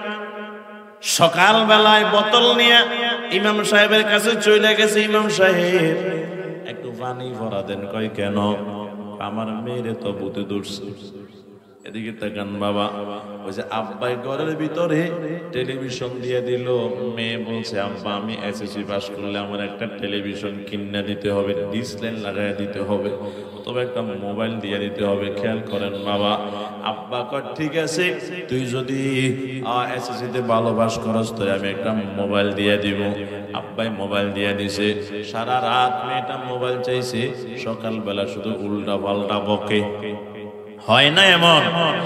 সকাল বেলায় বোতল নিয়ে ইমাম সাহেবের কাছে চলে গেছে। ইমাম সাহেব একটু পানি ভরা দেন। কয় কেন? আমার মেয়েরে তো ভূতে ধরছে। এদিকে তাকান বাবা, ওই যে আব্বাই ঘরের ভিতরে টেলিভিশন দিয়ে দিল। মেয়ে বলছে, আব্বা আমি এসএসসি পাস করলে আমার একটা টেলিভিশন কিনে দিতে হবে, ডিসপ্লে লাগাই দিতে হবে, তবে একটা মোবাইল দিয়ে দিতে হবে। খেয়াল করেন বাবা, আব্বা কয় ঠিক আছে, তুই যদি এসএসসি তে ভালো পাস করস তো আমি একটা মোবাইল দিয়ে দিব। আব্বাই মোবাইল দিয়ে দিছে। সারা রাত মেয়েটা মোবাইল চাইছে, সকালবেলা শুধু উল্টা পাল্টা বকে। হয় না এমন?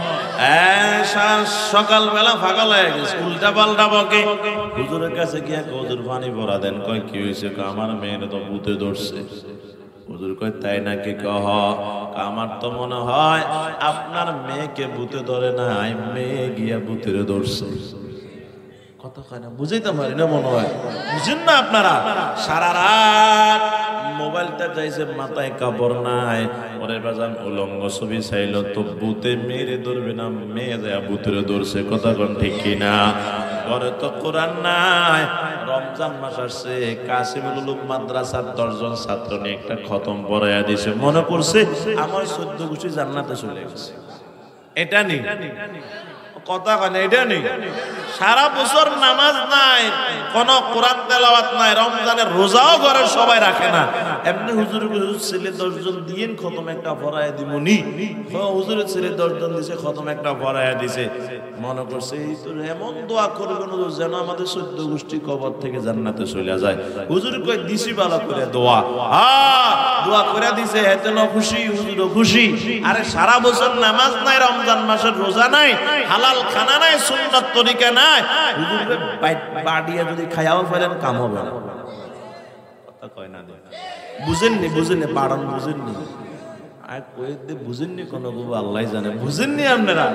সকালবেলা ফাঁকা হয়ে গেছে, উল্টা পাল্টা বকে। হুজুরের কাছে গিয়া হুজুর পানি ভরা দেন। কয় কি হয়েছে? আমার মেয়ের তো ভূতে ধরছে। হুজুর কয় তাই নাকি? কহ আমার তো মনে হয় আপনার মেয়েকে ভূতে ধরে নাই, মেয়ে গিয়া ভূতের ধরছে। কথা কয় না, বুঝাইতে পারি না মনে হয়, বুঝেন না আপনারা। সারা রাত মোবাইলটা যাইছে, মাথায় কাপড় নাই, পরের বাজান উলঙ্গ ছবি চাইল তো বুতে মেরে ধরবে না, মেয়ে যায় বুতরে ধরছে, কথা কোন ঠিক কিনা? ঘরে তো কোরআন নাই, রমজান মাস আসছে, কাসিমুল উলুম মাদ্রাসার দশজন ছাত্র নিয়ে একটা খতম পড়াইয়া দিছে, মনে করছে আমার চোদ্দ গোষ্ঠী জান্নাতে চলে গেছে। এটা নেই, কথা কয় না, এটা নেই। সারা বছর নামাজ নাই, কোন কোরআন তেলাওয়াত নাই, রমজানের রোজাও ঘরে সবাই রাখে না। এমনি হুজুর ছেলে দশজন দিয়ে খতম একটা পড়াইয়া দিমুনি, হুজুরের ছেলে দশজন দিছে খতম একটা পড়াইয়া দিছে, মনে করছে এই তো এমন দোয়া করবেন যেন আমাদের চোদ্দ গোষ্ঠী কবর থেকে জান্নাতে চলে যায়। হুজুর কই দিছি ভালো করে দোয়া, হ্যাঁ দোয়া করে দিছে, এত খুশি, হুজুরও খুশি। আরে সারা বছর নামাজ নাই, রমজান মাসের রোজা নাই, হালাল খানা নাই, সুন্নাত তরিকা নাই, হুজুরে বাড়িয়া যদি খায়াও ফেলেন কাম হবে না, কথা কয় না। বুঝেননি, বুঝেননি, বাড়ান বুঝেননি, আর কয়ে দিয়ে বুঝেননি, কোনো বাবু আল্লাহ জানে, বুঝেননি আপনারা।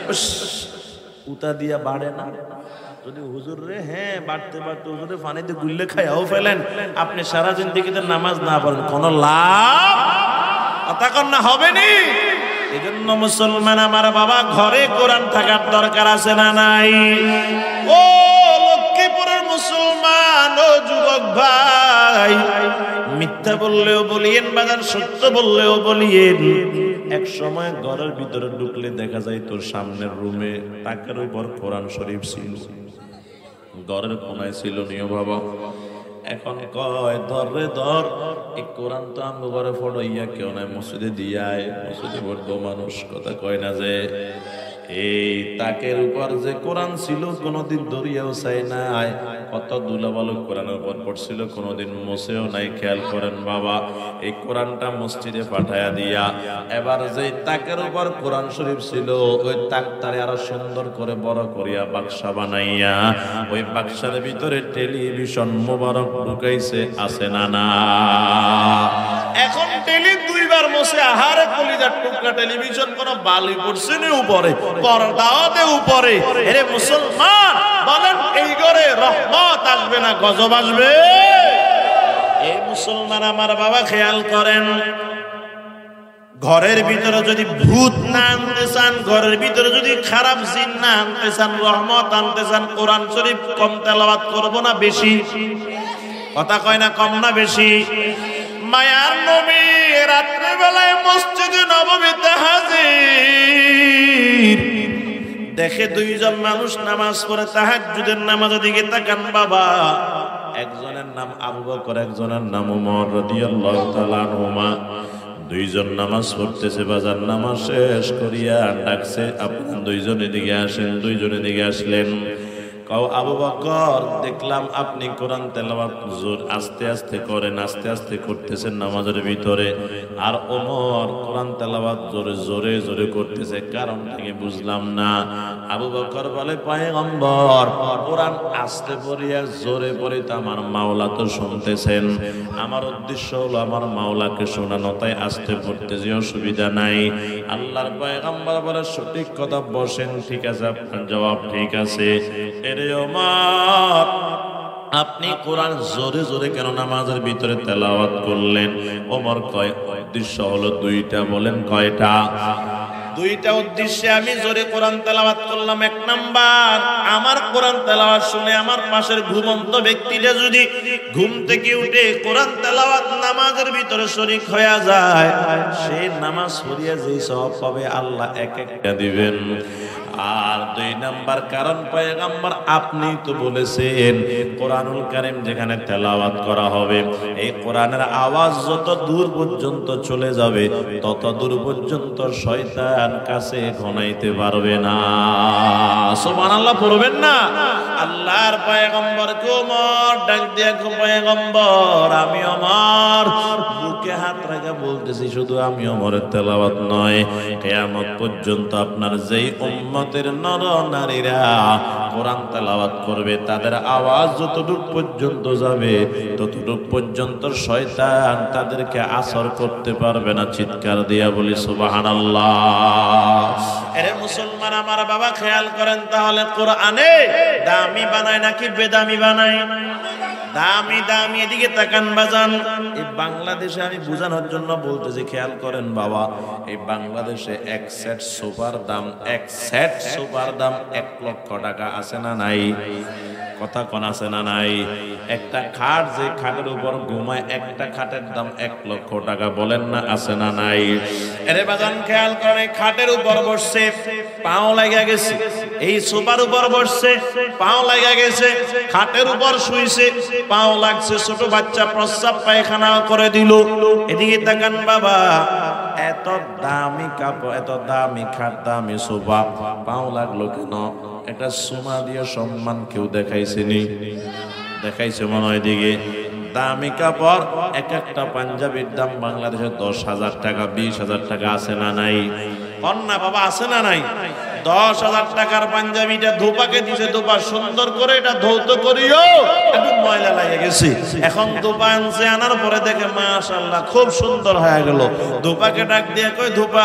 উতা দিয়া বাড়ে না, যদি হুজুর রে হ্যাঁ বাড়তে বাড়তে হুজুরে পানিতে গুললে খায়াও ফেলেন, আপনি সারা জিন্দেগিতে নামাজ না পড়েন, কোন লাভ কথা কন না, হবে নি। এই জন্য মুসলমান আমার বাবা, ঘরে কোরআন থাকার দরকার আছে না নাই? ও লক্ষ্মীপুরের মুসলমান, ও যুবক ভাই, মিথ্যা বললেও বলিয়েন বাজার, সত্য বললেও বলিয়েন। এক সময় ঘরের ভিতরে ঢুকলে দেখা যায় তোর সামনের রুমে তাকের উপর কোরআন শরীফ ছিল, ঘরের কোনায় ছিল নিও বাবা। এখন কয় ধর রে ধর, এই কোরআন তো আমি ঘরে ফড়াইয়া কেউ নাই, মসজিদে দিয়ায়, মসজিদে পড়বো মানুষ, কথা কয় না যে এই তাকের উপর যে কোরআন ছিল কোনোদিন দরিয়াও চাই নাই, কত দুলাবালু কোরআনের উপর পড়ছিল, কোনোদিন মোছেও নাই। খেয়াল করেন বাবা, এই কোরআনটা মসজিদে পাঠায়া দিয়া এবার যে তাকের উপর কোরআন শরীফ ছিল, ওই তাকটারে আরো সুন্দর করে বড় করিয়া বাক্সা বানাইয়া ওই বাক্সার ভিতরে টেলিভিশন মোবারক ঢুকাইছে, আছে না না? এখন টেলি দুইবার মোছে, আহারে কলিজার টুকরা টেলিভিশন কোন বালি পড়ছে না উপরে, পর্দাও দে উপরে। আরে মুসলমান বলেন, এই ঘরে রহমত আসবে না গজব আসবে? এই মুসলমান আমার বাবা খেয়াল করেন, ঘরের ভিতরে যদি ভূত না আনতে চান, ঘরের ভিতরে যদি খারাপ জিন না আনতে চান, রহমত আনতে চান, কোরআন শরীফ কম তেলাওয়াত করব না বেশি? কথা কয় না, কম না বেশি? মায়ার নবী রাত্রে বেলায় মসজিদে নববীতে হাজির, দেখে দুইজন মানুষ নামাজ পড়ে, তাহাজ্জুদের নামাজের দিকে তাকান বাবা। একজনের নাম আবু বকর, একজনের নাম ওমর রাদিয়াল্লাহু তাআলা আনহুমা। দুইজন নামাজ পড়তেছে, বাজার নামাজ শেষ করিয়া ডাকছে, আপনারা দুইজনে দিকে আসেন। দুইজনে দিকে আসলেন, কও আবু বকর, দেখলাম আপনি কোরআন তেলাওয়াত জোর আস্তে আস্তে করেন, আস্তে আস্তে করতেছেন নামাজের ভিতরে, আর ওমর কোরআন তেলাওয়াত জোরে জোরে জোরে করতেছে, কারণটা কি বুঝলাম না। আবু বকর বলে, পয়গম্বর, কোরআন আস্তে পড়িয়া জোরে পড়ে তো আমার মাওলা তো শুনতেছেন, আমার উদ্দেশ্য হলো আমার মাওলাকে শোনানো, তাই আস্তে পড়তেছি, অসুবিধা নাই। আল্লাহর পয়গম্বর বলে, সঠিক কথা, বসেন, ঠিক আছে, আপনার জবাব ঠিক আছে। ওমর, আপনি কোরআন জোরে জোরে কেন নামাজের ভিতরে তেলাওয়াত করলেন? ওমর কয়, উদ্দেশ্য হলো দুইটা। বলেন কয়টা? দুইটা উদ্দেশ্যে আমি জোরে কোরআন তেলাওয়াত করলাম। এক নাম্বার, আমার কোরআন তেলাওয়াত শুনে আমার পাশের ঘুমন্ত ব্যক্তিটা যদি ঘুম থেকে উঠে কোরআন তেলাওয়াত নামাজের ভিতরে শরীক হয়ে যায়, সে নামাজ পড়িয়া যে সওয়াব পাবে আল্লাহ এক একটা দিবেন। আর দুই নাম্বার কারণ, পয়গম্বর আপনি তো বলেছেন কোরআনুল কারীম যেখানে তেলাওয়াত করা হবে, এই কোরআনের আওয়াজ যত দূর পর্যন্ত চলে যাবে, তত দূর পর্যন্ত শয়তান কাছে ঘনাইতে পারবে না। সুবহানাল্লাহ পড়বেন না? আল্লাহর পয়গম্বর ওমর ডাক দিয়া, পয়গম্বর, আমি ওমর বুকে হাত রেখে বলতেছি, শুধু আমি ওমরের তেলাওয়াত নয়, কিয়ামত পর্যন্ত আপনার যেই উম্মত উম্মতের নর নারীরা কোরআন তেলাওয়াত করবে, তাদের আওয়াজ যতটুক পর্যন্ত যাবে ততটুক পর্যন্ত শয়তান তাদেরকে আসর করতে পারবে না। চিৎকার দিয়া বলি সুবহানাল্লাহ। এরে মুসলমান আমার বাবা, খেয়াল করেন তাহলে কোরআনে দামি বানায় নাকি বেদামি বানায়? দামি দামি। এদিকে তাকান বাজান, এই বাংলাদেশে আমি বোঝানোর জন্য বলতেছি, খেয়াল করেন বাবা, এই বাংলাদেশে এক সেট সোফার দাম এক সেট সোফার দাম এক লক্ষ টাকা আছে না নাই? কথা কোন আছে না নাই? একটা খাট, যে খাটের উপর ঘুমায়, একটা খাটের দাম এক লক্ষ টাকা, বলেন না আছে না নাই? এরে বাজান খেয়াল করে, খাটের উপর বসছে পাও লাগা গেছে, এই সোফার উপর বসছে পাও লাগা গেছে, খাটের উপর শুইছে পাও লাগছে, ছোট বাচ্চা প্রস্রাব পায়খানা করে দিল। এদিকে তাকান বাবা, এত দামি কাপড়, এত দামি খাট, দামি সোফা, পাও লাগলো কেন? একটা সোনা দিয়ে সম্মান কেউ দেখাইছে নি? দেখাইছে মনে হয়। দিকে দামি কাপড়, এক একটা পাঞ্জাবির দাম বাংলাদেশে দশ হাজার টাকা, বিশ হাজার টাকা আছে না নাই? কন্যা বাবা আছে না নাই? দশ হাজার টাকার পাঞ্জাবিটা ধোপাকে দিছে, ধোপা সুন্দর করে এটা ধৌত করিও, একটু ময়লা লাগে গেছে। এখন ধোপা আনছে, আনার পরে দেখে মাশাআল্লাহ খুব সুন্দর হয়ে গেল। ধোপাকে ডাক দিয়ে কই, ধোপা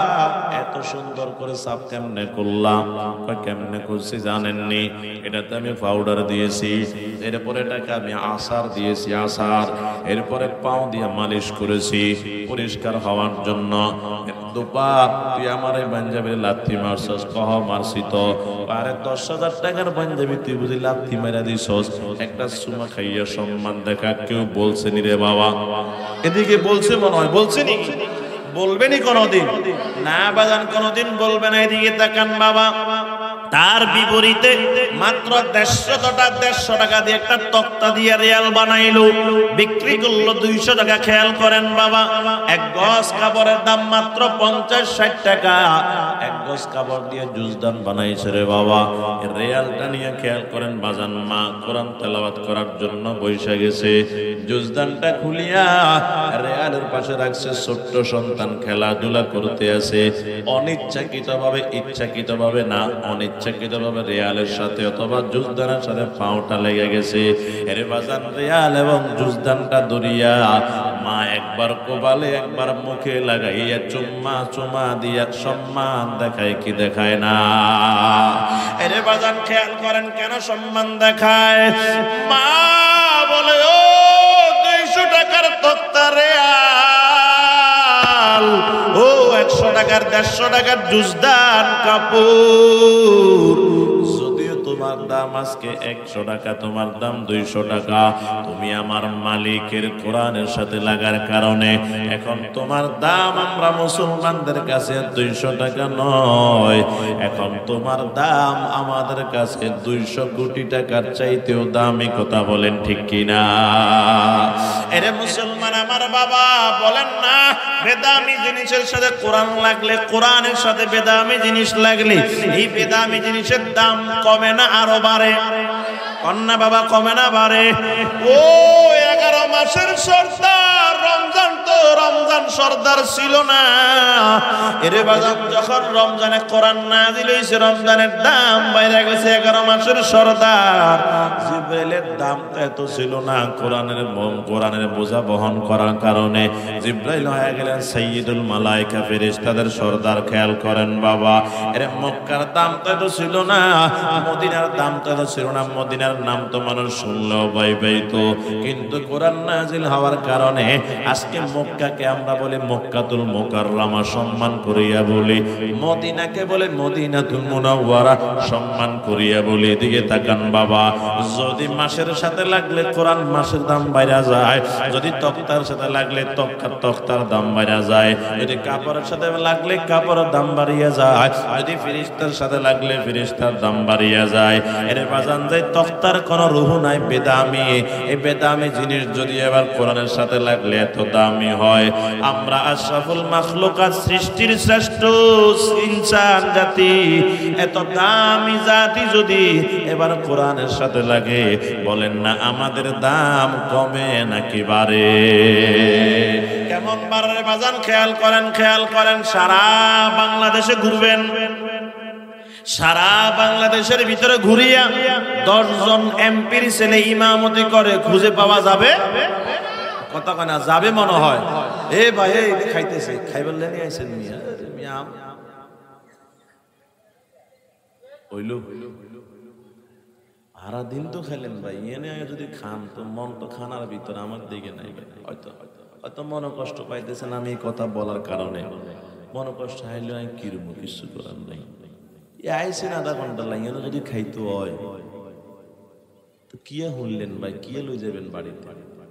এত সুন্দর করে সাফ কেমনে করলাম? কই কেমনে করছি জানেননি? এটাতে আমি পাউডার দিয়েছি, এরপরে এটাকে আমি আসার দিয়েছি, আসার, এরপরে পাও দিয়ে মালিশ করেছি পরিষ্কার হওয়ার জন্য। ধোপা তুই আমার এই পাঞ্জাবির লাথি মারছস? কহ মারছি তো। আরে দশ হাজার টাকার পাঞ্জাবি তুই বুঝি লাথি মারা দিছস? একটা সুমা খাইয়া সম্মান দেখা কেউ বলছে নি রে বাবা? এদিকে বলছে মনে হয়, বলছে নি? বলবেনি কোনদিন? না বাজান, কোনদিন বলবে না। এদিকে তাকান বাবা, তার বিপরীতে মাত্র দেড়শো টাকা দেড়শো টাকা দিয়ে একটা তক্তা দিয়ে রিয়াল বানাইলো, বিক্রি করলো দুইশো টাকা। খেয়াল করেন বাবা, এক গজ কাপড়ের দাম মাত্র পঞ্চাশ ষাট টাকা। এক গজ কাপড় দিয়ে জুজদান বানাইছে রে বাবা। রিয়ালটা নিয়ে খেয়াল করেন বাজান, মা কোরআন তেলাওয়াত করার জন্য বসে গেছে, জুজদানটা খুলিয়া রিয়ালের পাশে রাখছে, ছোট্ট সন্তান খেলাধুলা করতে আছে। অনিচ্ছাকৃত ভাবে, ইচ্ছাকৃত ভাবে না, অনিচ্ছাকৃত ভাবে রিয়ালের সাথে অথবা জুজদানের সাথে পাওটা লেগে গেছে। এরে বাজান, রিয়াল এবং জুজদানটা দরিয়া মা একবার কোবালে একবার মুখে লাগাইয়া চুম্মা চুমা দিয়া সম্মান দেখায় কি দেখায় না? এরে বাজান খেয়াল করেন, কেন সম্মান দেখায়? মা বলে, ও দুইশো টাকার তক্তা রিয়াল, ও একশো টাকার দেড়শো টাকার জুজদান কাপড়, যদিও তোমার দাম আজকে একশো টাকা, তোমার দাম দুইশো টাকা, তুমি আমার মালিকের কোরআনের সাথে লাগার কারণে এখন তোমার দাম আমরা মুসলমানদের কাছে দুইশো টাকা নয়, এখন তোমার দাম আমাদের কাছে দুইশো কোটি টাকার চাইতেও দামি। কথা বলেন ঠিক কিনা? এরে মুসলমান আমার বাবা, বলেন না বেদামি জিনিসের সাথে কোরআন লাগলে, কোরআনের সাথে বেদামি জিনিস লাগলে এই বেদামি জিনিসের দাম কমে না আরো বাড়ে? কন্যা বাবা, কমে না বাড়ে? ও এগারো মাসের সর্দার রমজান, তো রমজান সর্দার ছিল না। এরে বাজান, যখন রমজানে কোরআন নাযিল হইছে, রমজানের দাম বাইরে গেছে, এগারো মাসের সর্দার জিবরাইলের দাম তো এত ছিল না। কোরআনের কোরআনের বোঝা বহন করার কারণে জিবরাইল হয়ে গেলেন সাইয়্যিদুল মালায়েকা, ফেরেশতাদের সর্দার। খেয়াল করেন বাবা, এর মক্কার দাম তো এত ছিল না, মদিনার দাম তো এত ছিল না, মদিনার নাম তো মানুষ শুনলেও ভয় পাইতো, কিন্তু কোরআন নাযিল হওয়ার কারণে আজকে মক্কাকে আমরা বলি মক্কাতুল মুকাররমা, সম্মান করিয়া বলি, মদিনাকে বলে মদিনাতুল মুনাওয়ারা, সম্মান করিয়া বলি। এদিকে তাকান বাবা, যদি মাসের সাথে লাগলে কোরআন মাসের দাম বাইরা যায়, যদি তক্তার সাথে লাগলে তক্তার তক্তার দাম বাইরা যায়, যদি কাপড়ের সাথে লাগলে কাপড়ের দাম বাড়িয়া যায়, যদি ফেরেশতার সাথে লাগলে ফেরেশতার দাম বাড়িয়া যায়। এর বাজান যায় তক্তার কোন রুহ নাই, বেদামি। এই বেদামি জিনিস যদি এবার কোরআনের সাথে লাগলে এত দামি হয়, আমরা আশরাফুল মাখলুকাত, সৃষ্টির শ্রেষ্ঠ ইনসান জাতি, এত দামি জাতি যদি এবার কোরআনের সাথে লাগে, বলেন না আমাদের দাম কমে নাকি বাড়ে? কেমন বাড়ে বাজান? খেয়াল করেন, খেয়াল করেন, সারা বাংলাদেশে ঘুরবেন, সারা বাংলাদেশের ভিতরে ঘুরিয়া দশ জন এমপির ছেলে ইমামতি করে, খুঁজে পাওয়া যাবে? কথা কয় না, যাবে মনে হয়। এ ভাই এই খাইতেছে, খাইবার লেনি আইছেন মিয়া মিয়া হইল সারা দিন তো খাইলেন ভাই, এনে যদি খান তো মন তো খানার ভিতরে আমার দিকে নাই। হয়তো হয়তো মনে কষ্ট পাইতেছেন আমি কথা বলার কারণে, মনে কষ্ট হাইলে আমি কিরম কিছু করার নাই। আইসেন আধা ঘন্টা লাগিয়ে যদি খাইতে হয় তো কিয়া শুনলেন ভাই, কিয়া লই যাবেন বাড়িতে?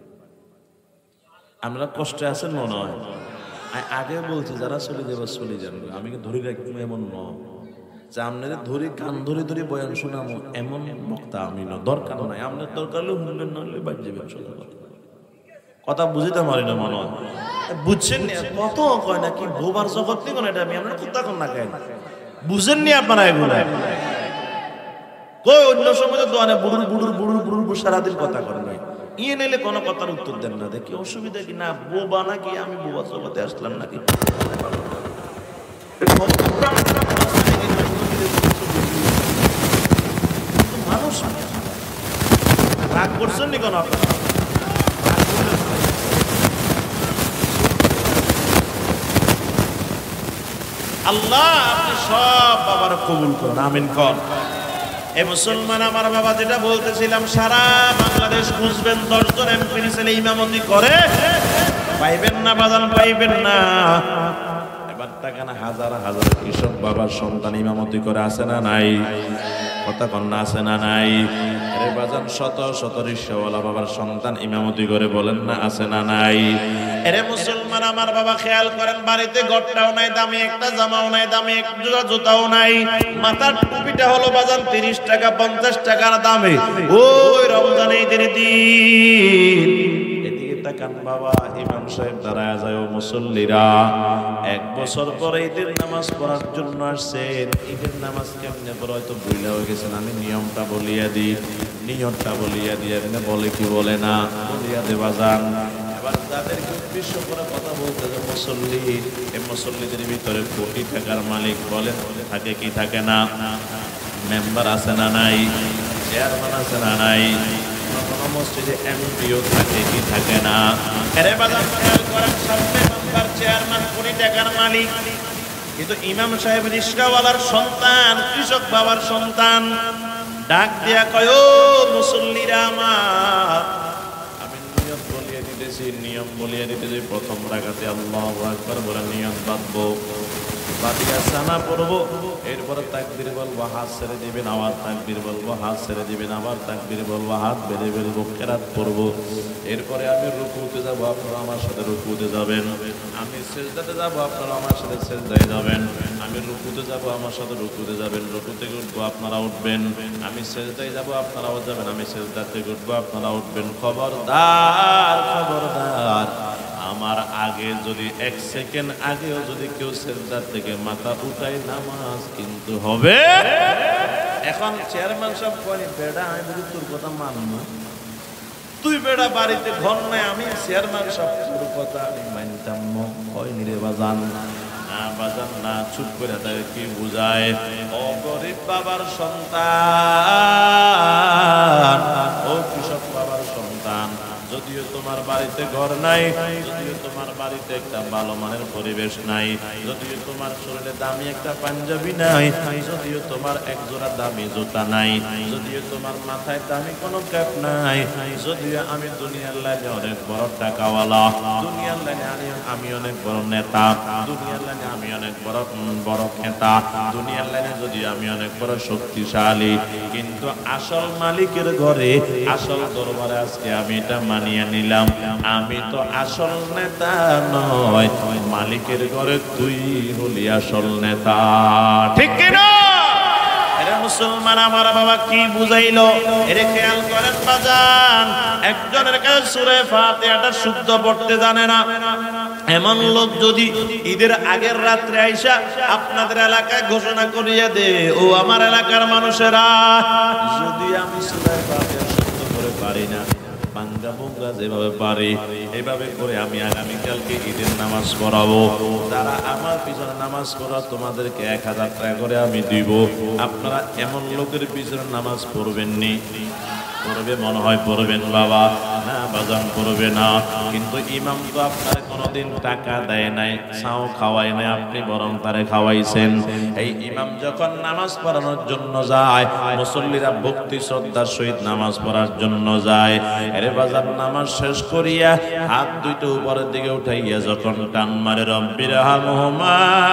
আমরা কষ্টে আছেন মনে হয়। আগে বলছি যারা চলে যাবে চলে যান, আমি ধরে রাখবো এমন ন যে আপনাদের ধরে কান ধরে ধরে বয়ান শোনাবো এমন বক্তা আমি না, দরকার নাই। আপনার দরকার হলে শুনলেন, না হলে বাড়ি যাবেন। সোজা কথা, কথা বুঝিতে পারি না মনে হয়, বুঝছেন নি? কত কয় না কি বোবার জগৎ নিকন, এটা আমি আপনার কথা কন না কেন বুঝেননি আপনারা এগুলো? কই অন্য সময় তো দোয়ানে বুড়ুর বুড়ুর বুড়ুর বুড়ুর সারাদিন কথা করেন নাই, ইয়ে নিলে কোনো কথার উত্তর দেন না। দেখি অসুবিধা কি? না বোবা নাকি আমি বোবা জগতে আসলাম নাকি? মানুষ রাগ করছেন নি কেন আপনারা? আল্লাহ আপনি সব বাবার কবুল করুন, আমিন কর। এ মুসলমান আমার বাবা, যেটা বলতেছিলাম, সারা বাংলাদেশ খুঁজবেন দশজন এমপি ছেলে ইমামতি করে, পাইবেন না বাজান, পাইবেন না। এবার টাকা হাজার হাজার কৃষক বাবার সন্তান ইমামতি করে, আছে না নাই? কথা কন্যা আছে না নাই? আরে বাজান শত শত রিকশাওয়ালা বাবার সন্তান ইমামতি করে, বলেন না আছে না নাই? এরে মুসলমান আমার বাবা, খেয়াল করেন, বাড়িতে ঘরটাও নাই, দামি একটা জামাও নাই, দামি এক জোড়া জুতাও নাই, মাথার টুপিটা হলো বাজান তিরিশ টাকা পঞ্চাশ টাকার দামে। ওই রমজান ঈদের দিন এদিকে তাকান বাবা, ইমাম সাহেব দাঁড়ায় যায়, ও মুসল্লিরা এক বছর পরে ঈদের নামাজ পড়ার জন্য আসছেন। ঈদের নামাজ কেমনে পড়া হয়তো ভুলে হয়ে গেছেন, আমি নিয়মটা বলিয়া দিই, নিয়মটা বলিয়া দিয়ে বলে কি বলে না বলিয়া দেবা যান। এবার তাদেরকে উদ্দেশ্য করে কথা বলতে যে মুসল্লি, এই মুসল্লিদের ভিতরে কোটি টাকার মালিক বলেন থাকে কি থাকে না? মেম্বার আছে না নাই? চেয়ারম্যান আছে না নাই? কোনো মসজিদে এমপিও থাকে কি থাকে না? এরে বাজার খেয়াল করেন, সামনে মেম্বার চেয়ারম্যান কোটি টাকার মালিক, কিন্তু ইমাম সাহেব রিকশাওয়ালার সন্তান, কৃষক বাবার সন্তান। ডাক দিয়া কয়, ও মুসল্লিরা আমার, আমি নিয়ম বলিয়ে দিতেছি, নিয়ম বলিয়ে দিতেছি, প্রথম রাকাতে আল্লাহু আকবার বলে নিয়ম বাঁধবো, বাদিয়া সানা পড়বো, এরপরে তাকবীর বলবো, হাত ছেড়ে দিবেন, আবার তাকবীর বলবো, হাত ছেড়ে দিবেন, আবার তাকবীর বলবো, হাত বেঁধে ফেলবো, কেরাত পড়বো। এরপরে আমি রুকুতে যাবো, আপনারা আমার সাথে রুকুতে যাবেন। আমি সেজদাতে যাবো, আপনারা আমার সাথে সেজদায় যাবেন। আমি রুকুতে যাবো, আমার সাথে রুকুতে যাবেন। রুকু থেকে উঠবো, আপনারা উঠবেন। আমি সেজদায় যাবো, আপনারাও যাবেন। আমি সেজদা থেকে উঠবো, আপনারা উঠবেন। খবরদার, খবরদার, আমার আগে যদি এক সেকেন্ড আগেও যদি কেউ সেজদা থেকে মাথা উঠায়, নামাজ কিন্তু হবে। এখন চেয়ারম্যান সব কয়, বেড়া আমি বলি তোর কথা মানব, তুই বেড়া বাড়িতে ঘর নাই, আমি চেয়ারম্যান সব তোর কথা আমি মানতাম। হয় নিরে বাজান, না বাজান না, চুপ করে তাকে কি বুঝায়? ও গরিব বাবার সন্তান, ও কৃষক বাবার সন্তান, যদিও তোমার বাড়িতে ঘর নাই, যদিও তোমার বাড়িতে একটা ভালো মানের পরিবেশ নাই, যদিও তোমার শরীরে দামি একটা পাঞ্জাবি নাই, যদিও তোমার এক জোড়া দামি জুতা নাই, যদিও তোমার মাথায় দামি কোনো ক্যাপ নাই, যদিও আমি দুনিয়ার লাইনে অনেক বড় টাকাওয়ালা, দুনিয়ার লাইনে আমি অনেক বড় নেতা, দুনিয়ার লাইনে আমি অনেক বড় বড় নেতা, দুনিয়ার লাইনে যদি আমি অনেক বড় শক্তিশালী, কিন্তু আসল মালিকের ঘরে, আসল দরবারে আজকে আমি এটা মানিয়ে নিলাম, আমি তো আসল নেতা নয়, মালিকের ঘরে তুই হলি আসল নেতা। ঠিক কিনা? এরা মুসলমান আমার বাবা কি বুঝাইলো? এরে খেয়াল করেন বাজান, একজনের কাছে সূরা ফাতিহাটা শুদ্ধ পড়তে জানে না, এমন লোক যদি ঈদের আগের রাত্রে আইসা আপনাদের এলাকায় ঘোষণা করিয়া দে, ও আমার এলাকার মানুষেরা, যদি আমি সূরা ফাতিহা শুদ্ধ করে পারি না, বাঙ্গা বুঙ্গা যেভাবে পারি এইভাবে করে আমি আগামীকালকে ঈদের নামাজ পড়াবো। যারা আমার পিছনে নামাজ পড়া তোমাদেরকে এক হাজার টাকা করে আমি দিব। আপনারা এমন লোকের পিছনে নামাজ পড়বেন নি? পড়বে মনে হয় পড়বেন বাবা, না বাজান পড়বে না। কিন্তু ইমাম তো আপনার কোনোদিন টাকা দেয় নাই, ছাও খাওয়াই নাই, আপনি বরং তারে খাওয়াইছেন। এই ইমাম যখন নামাজ পড়ানোর জন্য যায়, মুসল্লিরা ভক্তি শ্রদ্ধার সহিত নামাজ পড়ার জন্য যায়। এরে বাজার নামাজ শেষ করিয়া হাত দুইটা উপরের দিকে উঠাইয়া যখন টান মারে রব্বির হামহুমা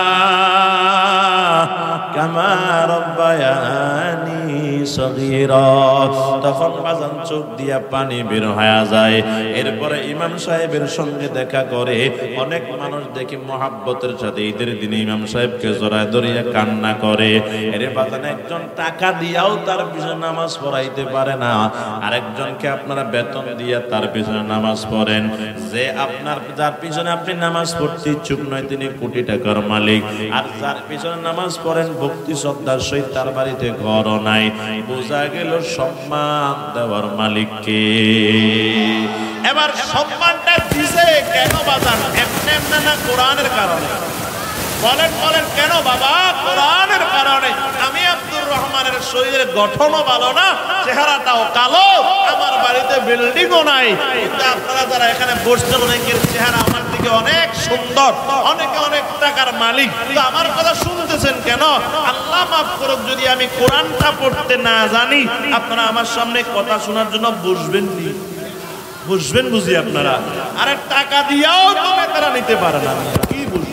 কামা রব্বায়ানি সগীরা, তখন বাজান চোখ দিয়া পানি বের হয়ে যায়। এরপরে ইমাম সাহেবের সঙ্গে দেখা করে। অনেক মানুষ দেখি মহাব্বতের সাথে ঈদের দিনে ইমাম সাহেবকে জড়ায় ধরিয়া কান্না করে। এরে বাজান একজন টাকা দিয়াও তার পিছনে নামাজ পড়াইতে পারে না, আরেকজনকে আপনারা বেতন দিয়া তার পিছনে নামাজ পড়েন। যে আপনার যার পিছনে আপনি নামাজ পড়তে ইচ্ছুক নয় তিনি কোটি টাকার মালিক, আর যার পিছনে নামাজ পড়েন ভক্তি শ্রদ্ধার সহিত তার বাড়িতে ঘরও নাই। বোঝা গেল সম্মান দেওয়ার মালিককে। এবার সম্মানটা দিছে কেন বাজান? এমনি এমনি না, কোরআনের কারণে। বলেন বলেন কেন বাবা? কোরআনের কারণে। আমি আব্দুর রহমানের শরীরের গঠনও ভালো না, চেহারাটাও কালো, আমার বাড়িতে বিল্ডিংও নাই, কিন্তু আপনারা যারা এখানে বসছেন অনেকের চেহারা আমার থেকে অনেক সুন্দর, অনেকে অনেক টাকার মালিক, তো আমার কথা শুনতেছেন কেন? আল্লাহ মাফ করুক যদি আমি কোরআনটা পড়তে না জানি, আপনারা আমার সামনে কথা শোনার জন্য বসবেন নি? বুঝবেন বুঝি আপনারা? আরে টাকা দিয়াও তো নেতারা নিতে পারে না, কি বুঝি?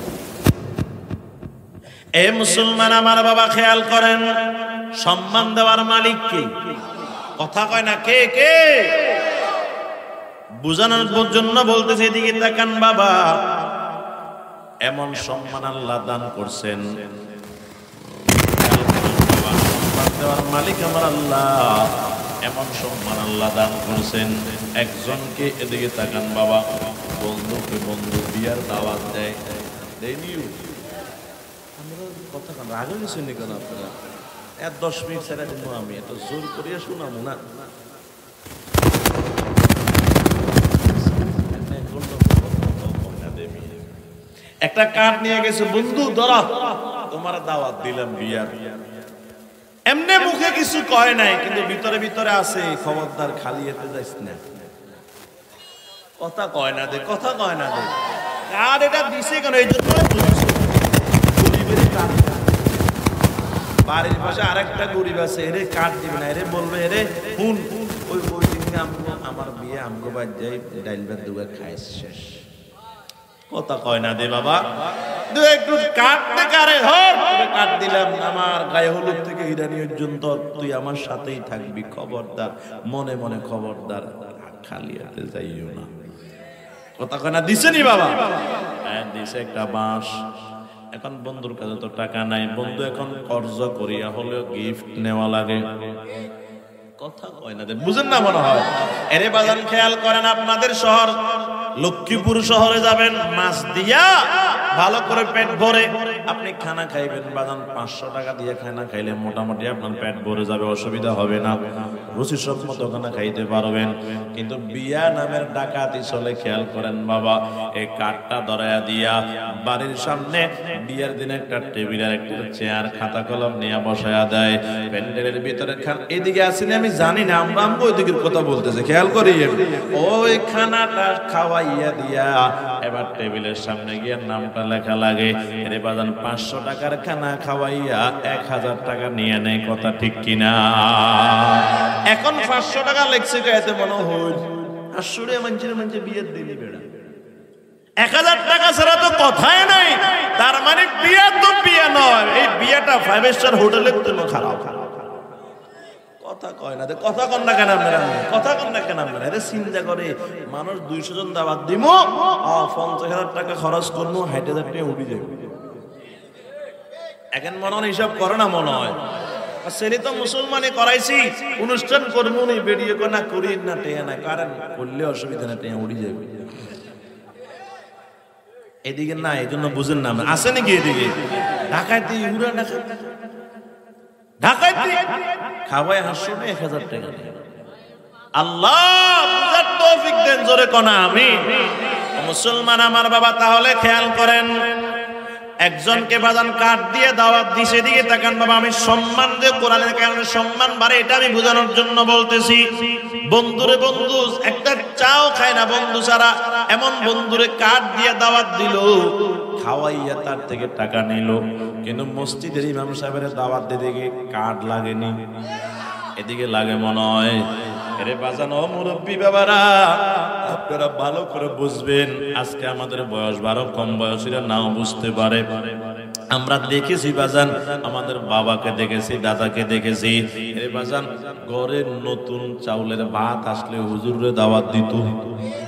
এ মুসলমান আমার বাবা খেয়াল করেন, সম্মান দেওয়ার মালিক কে? কথা কয় না, কে কে? বুঝানোর জন্য বলতেছে, এদিকে তাকান বাবা। এমন সম্মান আল্লাহ দান করছেন, সম্মান দেওয়ার মালিক আমার আল্লাহ। এমন সম্মান আল্লাহ দান করছেন একজনকে। এদিকে তাকান বাবা, বন্ধুকে বন্ধু বিয়ার দাওয়াত দেয়, দেয়নিও? আমরা কথা কান রাগে গেছি নি কেন আপনারা? এক দশ মিনিট ছেড়ে দিব, আমি এত জোর করিয়া শোনাবো না। একটা কার্ড নিয়ে গেছে, বন্ধু ধরা তোমার দাওয়াত দিলাম বিয়ার। এমনি মুখে কিছু কয় নাই, কিন্তু ভিতরে ভিতরে আছে খবরদার খালি এতে যাইস না। কথা কয় না দে, কথা কয় না দে। কার্ড এটা দিছে কেন? এই জন্য বাড়ির পাশে আরেকটা গরিব আছে, এরে কার্ড দিবে না, এরে বলবে এরে হুন ওই ওই দিনে আমার বিয়ে আমগো বাদ যাই ডাইল ভাত দুবার খাই শেষ। কথা কয় না দে বাবা, একটু কাটতে কারে হর কাট দিলাম, আমার গায়ে হলুদ থেকে হিরানি পর্যন্ত তুই আমার সাথেই থাকবি, খবরদার, মনে মনে খবরদার, খালি হাতে যাইও না। কথা কয় না? দিছে নি বাবা? হ্যাঁ দিছে, একটা বাঁশ। এখন বন্ধুর কাছে তো টাকা নাই, বন্ধু এখন কর্জ করিয়া হলেও গিফট নেওয়া লাগে। কথা কয় না দে, বুঝেন না মনে হয়? এরে বাজান খেয়াল করেন, আপনাদের শহর লক্ষ্মীপুর শহরে যাবেন, মাছ দিয়া ভালো করে পেট ভরে আপনি খানা খাইবেন বাজান, পাঁচশো টাকা দিয়ে খানা খাইলে মোটামুটি আপনার পেট ভরে যাবে, অসুবিধা হবে না, রুচি সম্মত খানা খাইতে পারবেন। কিন্তু বিয়া নামের ডাকাতি চলে, খেয়াল করেন বাবা। এই কাঠটা ধরাইয়া দিয়া বাড়ির সামনে বিয়ের দিনে একটা টেবিলের একটা চেয়ার খাতা কলম নিয়ে বসায়া দেয়, প্যান্ডেলের ভিতরে খান। এদিকে আসেনি আমি জানি না, আমরা আমরা ওইদিকের কথা বলতেছে, খেয়াল করি। ওই খানাটা খাওয়াইয়া দিয়া এবার টেবিলের সামনে গিয়ে নামটা লেখা লাগে। এরে বাজান পাঁচশো টাকার খানা খাওয়াইয়া এক হাজার টাকা নিয়ে নেয়, কথা ঠিক কিনা? এখন পাঁচশো টাকা লেখছে এতে মনে হইল আসলে মানুষের মানুষের বিয়ের দিনই বেড়া এক হাজার টাকা ছাড়া তো কথাই নাই। তার মানে বিয়ে তো বিয়ে নয়, এই বিয়েটা ফাইভ স্টার হোটেলের জন্য খারাপ। কথা কয় না, কথা কন না কেন আপনারা? কথা কন না কেন আপনারা? আরে চিন্তা করে মানুষ দুইশো জন দাওয়াত দিব, পঞ্চাশ হাজার টাকা খরচ করবো, ষাট হাজার টাকা উঠে যাবে। এখন মনে হয় হিসাব করে না, মনে হয় ছেলে তো মুসলমানে করাইছি, অনুষ্ঠান করবো নি, বেরিয়ে না করি না টেয়া না, কারণ করলে অসুবিধা না, টেয়া উড়ে যাবে। এদিকে না, এই জন্য বুঝেন না। আছে নাকি এদিকে ঢাকাইতে ইউরা ঢাকা ঢাকাইতে খাওয়াই হাসশো এক হাজার টাকা আল্লাহ বুঝার তৌফিক দেন, জোরে কোন আমিন। মুসলমান আমার বাবা, তাহলে খেয়াল করেন, একজনকে বাজান কাঠ দিয়ে দাওয়াত দিছে, দিকে তাকান বাবা, আমি সম্মান দিয়ে কোরআনের কারণে সম্মান বাড়ে, এটা আমি বোঝানোর জন্য বলতেছি। বন্ধুরে বন্ধু একটা চাও খায় না বন্ধু ছাড়া, এমন বন্ধুরে কাঠ দিয়ে দাওয়াত দিল, খাওয়াইয়া তার থেকে টাকা নিল, কিন্তু মসজিদের ইমাম সাহেবের দাওয়াত দিতে গিয়ে কাঠ লাগেনি, এদিকে লাগে মনে হয়। এরে বাজানো মুরব্বী বাবারা, আপনারা ভালো করে বুঝবেন, আজকে আমাদের বয়স বারো, কম বয়সীরা নাও বুঝতে পারে। আমরা দেখেছি বাজান, আমাদের বাবাকে দেখেছি, দাদাকে দেখেছি, এরে বাজান ঘরে নতুন চাউলের ভাত আসলে হুজুরে দাওয়াত দিত।